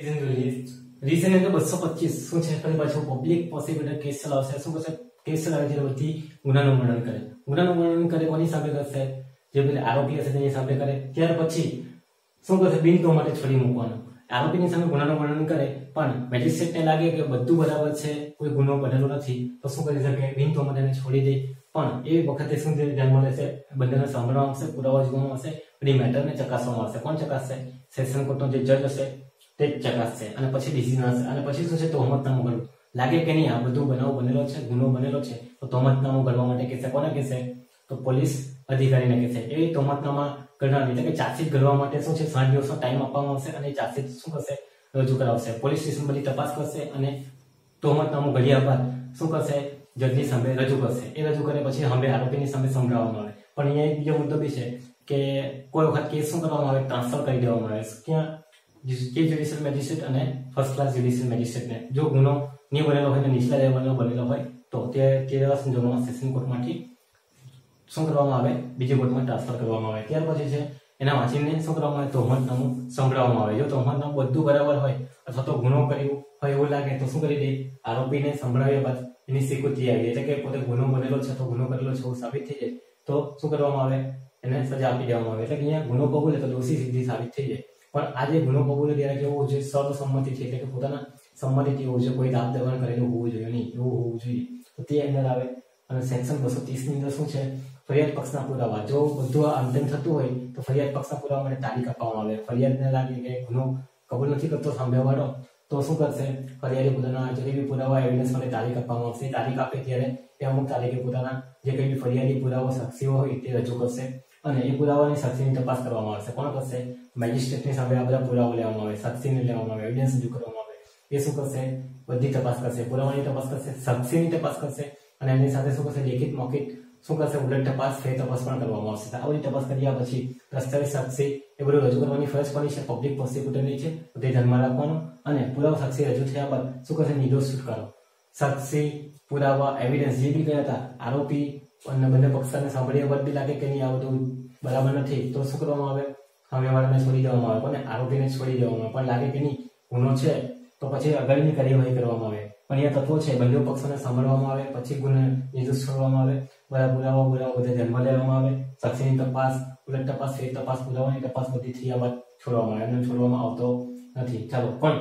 રીઝન એટલે બસો પચીસ શું છે? ફરી પાછું પબ્લિક પ્રોસિક્યુટર કેસ ચલાવશે. શું કરશે? કેસ ચલાવે છે બધી ગુનાનું વર્ણન કરે. ગુનાનું વર્ણન કરે કોની સામે કરશે? જે પેલા આરોપી હશે તેની સામે કરે. ત્યાર પછી શું કરશે? બિન તો માટે છોડી મૂકવાનું. આરોપીની સામે ગુનાનું વર્ણન કરે પણ મેજિસ્ટ્રેટને લાગે કે બધું બરાબર છે, કોઈ ગુનો બનેલો નથી, તો શું કરી શકે? બિન તો માટે છોડી દે. પણ એ વખતે શું ધ્યાનમાં લેશે? બંનેને સાંભળવામાં આવશે, પુરાવા જોવામાં આવશે, બધી મેટરને ચકાસવામાં આવશે. કોણ ચકાસશે? સેશન કોર્ટનો જે જજ હશે તે જ ચકાસશે. અને પછી ડિસિઝન હશે. અને પછી શું છે? તહોમતનામું ઘડવું. લાગે કે નહીં આ બધું બનાવ બનેલો છે, ગુનો બનેલો છે, તો તહોમતનામું ઘડવા માટે કહેશે. કોને કહેશે? તો પોલીસ અધિકારીને કહેશે. એ તહોમતનામા ઘડવાની એટલે કે ચાર્જશીટ ઘડવા માટે શું છે? સાત દિવસનો ટાઈમ આપવામાં આવશે અને ચાર્જશીટ શું કરશે? રજૂ કરાવશે. પોલીસ સ્ટેશન બધી તપાસ કરશે અને તહોમતનામું ઘડ્યા બાદ શું કરશે? જજની સામે રજૂ કરશે. એ રજૂ કરે પછી હવે આરોપીની સામે સંભળાવવામાં આવે. પણ અહીંયા બીજો મુદ્દો બી છે કે કોઈ વખત કેસ શું કરવામાં આવે? ટ્રાન્સફર કરી દેવામાં આવે. ક્યાં? કે જ્યુડિશિયલ મેજિસ્ટ્રેટ અને ફર્સ્ટ ક્લાસ જ્યુડિશિયલ મેજિસ્ટ્રેટને. જો ગુનો નહીં બનેલો હોય ને નીચલા લેવલનો બનેલો હોય તો તે તેવા સંજોગોમાં સેશન કોર્ટમાંથી શું કરવામાં આવે? બીજી કોર્ટમાં ટ્રાન્સફર કરવામાં આવે. ત્યાર પછી છે એના વાંચીને શું કરવામાં આવે? તહોમતનામું સંભળાવવામાં આવે. જો તહોમતનામું બધું બરાબર હોય અથવા તો ગુનો કર્યો હોય એવું લાગે તો શું કરી દે? આરોપીને સંભળાવ્યા બાદ એની સ્વીકૃતિ આવી એટલે કે પોતે ગુનો બનેલો છે તો ગુનો કરેલો છે એવું સાબિત થઈ જાય તો શું કરવામાં આવે? એને સજા આપી દેવામાં આવે. એટલે કે અહીંયા ગુનો કબૂલે તો દોષી સિદ્ધિ સાબિત થઈ જાય. પણ આ જે ગુનો કબૂલે ત્યારે કેવું હોવું જોઈએ? સર્વસંમતિ છે એટલે કે પોતાના સંમતિથી હોવું જોઈએ, કોઈ દાબ દબાણ કરેલું હોવું જોઈએ નહીં, એવું હોવું જોઈએ. તો તે અંદર આવે. અને સેક્શન બસો ત્રીસ ની અંદર શું છે? ફરિયાદ પક્ષના પુરાવા. જો બધું આમ તેમ થતું હોય તો ફરિયાદ પક્ષના પુરાવા માટે તારીખ આપવામાં આવે. ફરિયાદને લાગે કે ગુનો કબૂલ નથી કરતો સામેવાળો તો શું કરશે? ફરિયાદી પોતાના જે બી પુરાવા એવિડન્સ માટે તારીખ આપવામાં આવશે. તારીખ આપે ત્યારે એ અમુક તારીખે પોતાના જે કંઈ બી ફરિયાદી પુરાવા સાક્ષીઓ હોય તે રજૂ કરશે અને એ પુરાવાની સાક્ષીની તપાસ કરવામાં આવશે. કોણ કરશે? મેજિસ્ટ્રેટની સામે આ બધા પુરાવા લેવામાં આવે, સાક્ષીને લેવામાં આવે, એવિડન્સ રજૂ કરવામાં આવે. એ શું કરશે? બધી તપાસ કરશે, પુરાવાની તપાસ કરશે, સાક્ષીની તપાસ કરશે અને એની સાથે શું કરશે? લેખિત મૌખિક શું કરશે? ઉલટ તપાસ, ફેર તપાસ પણ કરવામાં આવશે. આ બધી તપાસ કર્યા પછી દસ્તાવેજ સાક્ષી એ બધું રજૂ કરવાની ફરજ કોની છે? પબ્લિક પ્રોસિક્યુટરની છે. તો તે ધ્યાનમાં રાખવાનું. અને પુરાવા સાક્ષી રજૂ થયા બાદ શું કરશે? નિર્દોષ છુટકારો. સાક્ષી, પુરાવા, એવિડન્સ જે બી ગયા હતા આરોપી અને બંને પક્ષને સાંભળ્યા બાદ બી લાગે કે નહીં આ બધું બરાબર નથી તો શું કરવામાં આવે? સામેવાળાને છોડી દેવામાં આવે. કોને? આરોપીને છોડી દેવામાં આવે. પણ લાગે કે નહીં ગુનો છે તો તો પછી આગળની કાર્યવાહી કરવામાં આવે. પણ અહીંયા તત્વો છે બંને પક્ષોને સાંભળવામાં આવે, પછી ગુને નિર્દોષ છોડવામાં આવે, બધા પુરાવા પુરાવા બધા ધ્યાનમાં લેવામાં આવે, સાક્ષીની તપાસ, ઉલટ તપાસ, ફેર તપાસ, પુરાવાની તપાસ બધી થયા બાદ છોડવામાં આવે. એમને છોડવામાં આવતો નથી. ચાલો, પણ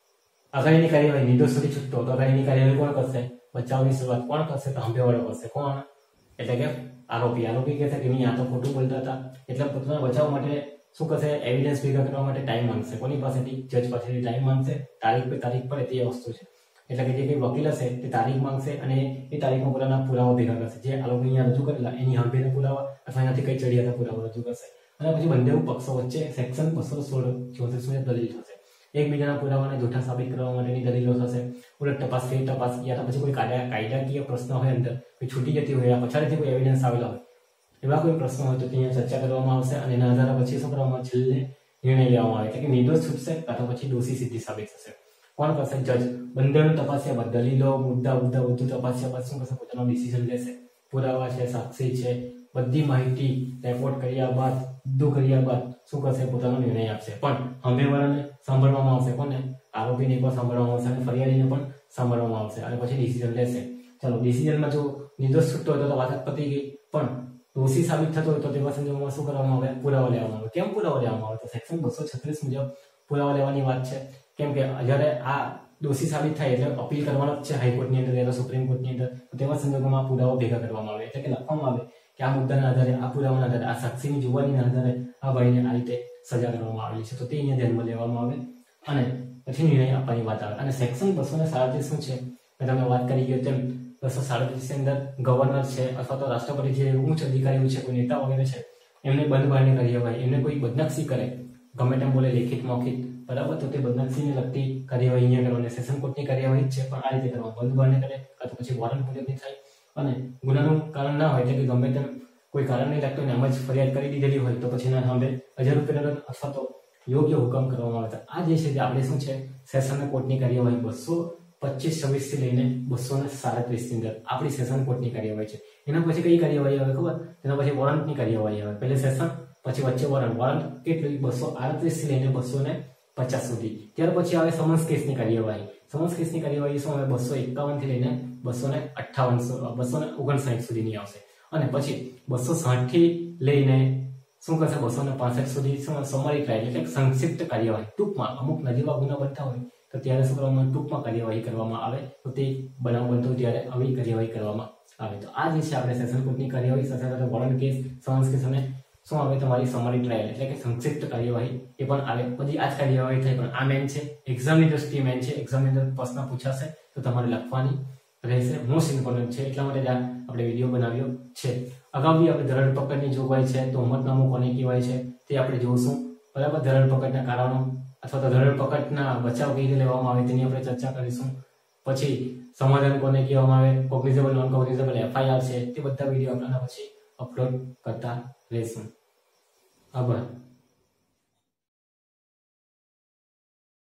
આગળની કાર્યવાહી નિર્દોષ સુધી છૂટતો તો આગળની કાર્યવાહી કોણ કરશે? બચાવની શરૂઆત કોણ કરશે? તો સાંભળેવાળો કરશે. કોણ? એટલે કે આરોપી. આરોપી કહેશે કે નહીં, આ તો ખોટું બોલતા હતા, એટલે પોતાના બચાવ માટે શું કરશે? એવિડન્સ ભેગા કરવા માટે ટાઈમ માંગશે. કોની પાસેથી? જજ પાસેથી ટાઈમ માંગશે. તારીખ પે તારીખ પડે તે વસ્તુ છે. એટલે કે જે કઈ વકીલ હશે તે તારીખ માંગશે અને એ તારીખમાં પોતાના પુરાવા ભેગા કરશે. જે આરોપી અહીંયા રજૂ કરેલા એની સામેના પુરાવા અથવા એનાથી કઈ ચડિયાતા પુરાવા રજૂ કરશે. અને પછી બંને પક્ષો વચ્ચે સેક્શન બસો સોળ ચોત્રીસ મુજબ દલીલ થશે. એકબીજાના પુરાવાને જૂઠા સાબિત કરવા માટેની દલીલો થશે. ઉલટ તપાસ, ફેર તપાસ, યા તો પછી કોઈ કાયદા કાયદાકીય પ્રશ્ન હોય, અંદર કોઈ છૂટી જતી હોય, પછાડીથી કોઈ એવિડન્સ આવેલા હોય, એવા કોઈ પ્રશ્ન હોય તો ત્યાં ચર્ચા કરવામાં આવશે અને એના આધારે પછી શું કરવામાં? છેલ્લે નિર્ણય લેવામાં આવે. એટલે કે નિર્દોષ છૂટશે કાં તો પછી દોષી સિદ્ધિ સાબિત થશે. કોણ કરશે? જજ. બંધારણ તપાસ્યા બાદ દલીલો, મુદ્દા મુદ્દા બધું તપાસ્યા બાદ શું કરશે? પોતાનો ડિસિઝન લેશે. પુરાવા છે, સાક્ષી છે, બધી માહિતી રેકોર્ડ કર્યા બાદ, બધું કર્યા બાદ શું કરશે? પોતાનો નિર્ણય આપશે. પણ સાંભળવાળાને સાંભળવામાં આવશે. કોને? આરોપીને પણ સાંભળવામાં આવશે અને ફરિયાદીને પણ સાંભળવામાં આવશે અને પછી ડિસિઝન લેશે. ચાલો, ડિસિઝનમાં જો નિર્દોષ છૂટતો હોય તો વાત પતી ગઈ, પણ દોષી સાબિત થતો હોય તો તેવા સંજોગોમાં શું કરવામાં આવે? પુરાવા લેવામાં આવે. કેમ પુરાવા લેવામાં આવે? તો સેક્શન બસો છત્રીસ મુજબ પુરાવા લેવાની વાત છે. કેમ કે જ્યારે આ દોષી સાબિત થાય એટલે અપીલ કરવાનો જ છે હાઈકોર્ટની અંદર યા સુપ્રીમ કોર્ટની અંદર. તેવા સંજોગોમાં પુરાવા ભેગા કરવામાં આવે. એટલે કે લખવામાં આવે કે આ મુદ્દાના આધારે, આ પુરાવાના આધારે, આ સાક્ષીની જોવાનીના આધારે આ ભાઈને આ રીતે સજા કરવામાં આવેલી છે, તો તે અહીંયા ધ્યાનમાં લેવામાં આવે અને પછી નિર્ણય આપવાની વાત આવે. અને સેક્શન બસો ને સાડત્રીસ શું છે? મેં તમને વાત કરી ગયો તેમ બસો સાડત્રીસ ની અંદર ગવર્નર છે અથવા તો રાષ્ટ્રપતિ જે ઉચ્ચ અધિકારીઓ છે, કોઈ નેતા વગેરે છે, એમને બંધ બારણે કાર્યવાહી, એમને કોઈ બદનક્ષી કરે, ગમે તેમ બોલે, લેખિત મૌખિક, બરાબર, તો તે બદનક્ષીને લગતી કાર્યવાહી અહીંયા કરવાની. સેશન કોર્ટની કાર્યવાહી જ છે, પણ આ રીતે કરવાનું. બંધ બારણે કરે કાં તો પછી વોરંટ મુજબની થાય અને ગુનાનું કારણ ના હોય, એટલે કે ગમે તેમ કોઈ કારણ નહીં લાગતું ને એમ જ ફરિયાદ કરી દીધેલી હોય તો પછી એના સામે હજાર રૂપિયા દંડ અથવા તો યોગ્ય હુકમ કરવામાં આવે. આ જે છે તે આપણે શું છે? સેશન કોર્ટની કાર્યવાહી બસો પચીસ છવ્વીસ થી લઈને બસો ને સાડત્રીસ ની અંદર આપણી સેશન કોર્ટની કાર્યવાહી છે. એના પછી કઈ કાર્યવાહી આવે ખબર? એના પછી વોરંટની કાર્યવાહી આવે. પહેલે સેશન, પછી વચ્ચે વોરંટ. વોરંટ કેટલી? બસો આડત્રીસ થી લઈને બસો ને પચાસ સુધી. ત્યાર પછી આવે સમન્સ કેસની કાર્યવાહી. સમન્સ કેસની કાર્યવાહી શું આવે? બસો એકાવન થી લઈને બસો ને અઠ્ઠાવન બસો ને ઓગણસાઠ સુધીની આવશે. અને પછી બસો સાઠ થી લઈને શું કરશે? બસો ને પાસઠ સુધી સમરી ટ્રાયલ, એટલે સંક્ષિપ્ત કાર્યવાહી. ટૂંકમાં અમુક નજીવા ગુના બનતા હોય તો ત્યારે શું કરવામાં? ટૂંકમાં કાર્યવાહી કરવામાં આવે. તો તે બનાવ બનતો ત્યારે આવી કાર્યવાહી કરવામાં આવે. તો આ જે છે આપણે સેશન કોર્ટની કાર્યવાહી સાથે સાથે વોરંટ કેસ, સમન્સ કેસ અને શું આવે? તમારી સમરી ટ્રાયલ, એટલે કે સંક્ષિપ્ત કાર્યવાહી એ પણ આવે. પછી આ જ કાર્યવાહી થાય, પણ આ મેન છે, એક્ઝામની દ્રષ્ટિએ મેન છે. એક્ઝામની અંદર પ્રશ્ન પૂછાશે તો તમારે લખવાની રહેશે. મોસ્ટ ઇમ્પોર્ટન્ટ છે, એટલા માટે જ આપણે વિડીયો બનાવ્યો છે. અગાઉ બી આપણે ધરપકડની જોગવાઈ છે, તો તોહમતનામું કોને કહેવાય છે તે આપણે જોઈશું, બરાબર. ધરપકડના કારણો અથવા તો ધરપકડના બચાવ કેવી રીતે લેવામાં આવે તેની આપણે ચર્ચા કરીશું. પછી સમાધાન કોને કહેવામાં આવે, કોગ્નિઝેબલ નોન કોગ્નિઝેબલ એફઆઈઆર છે, તે બધા વિડીયો આપણા પછી અપલોડ કરતા રહેશું. આભાર.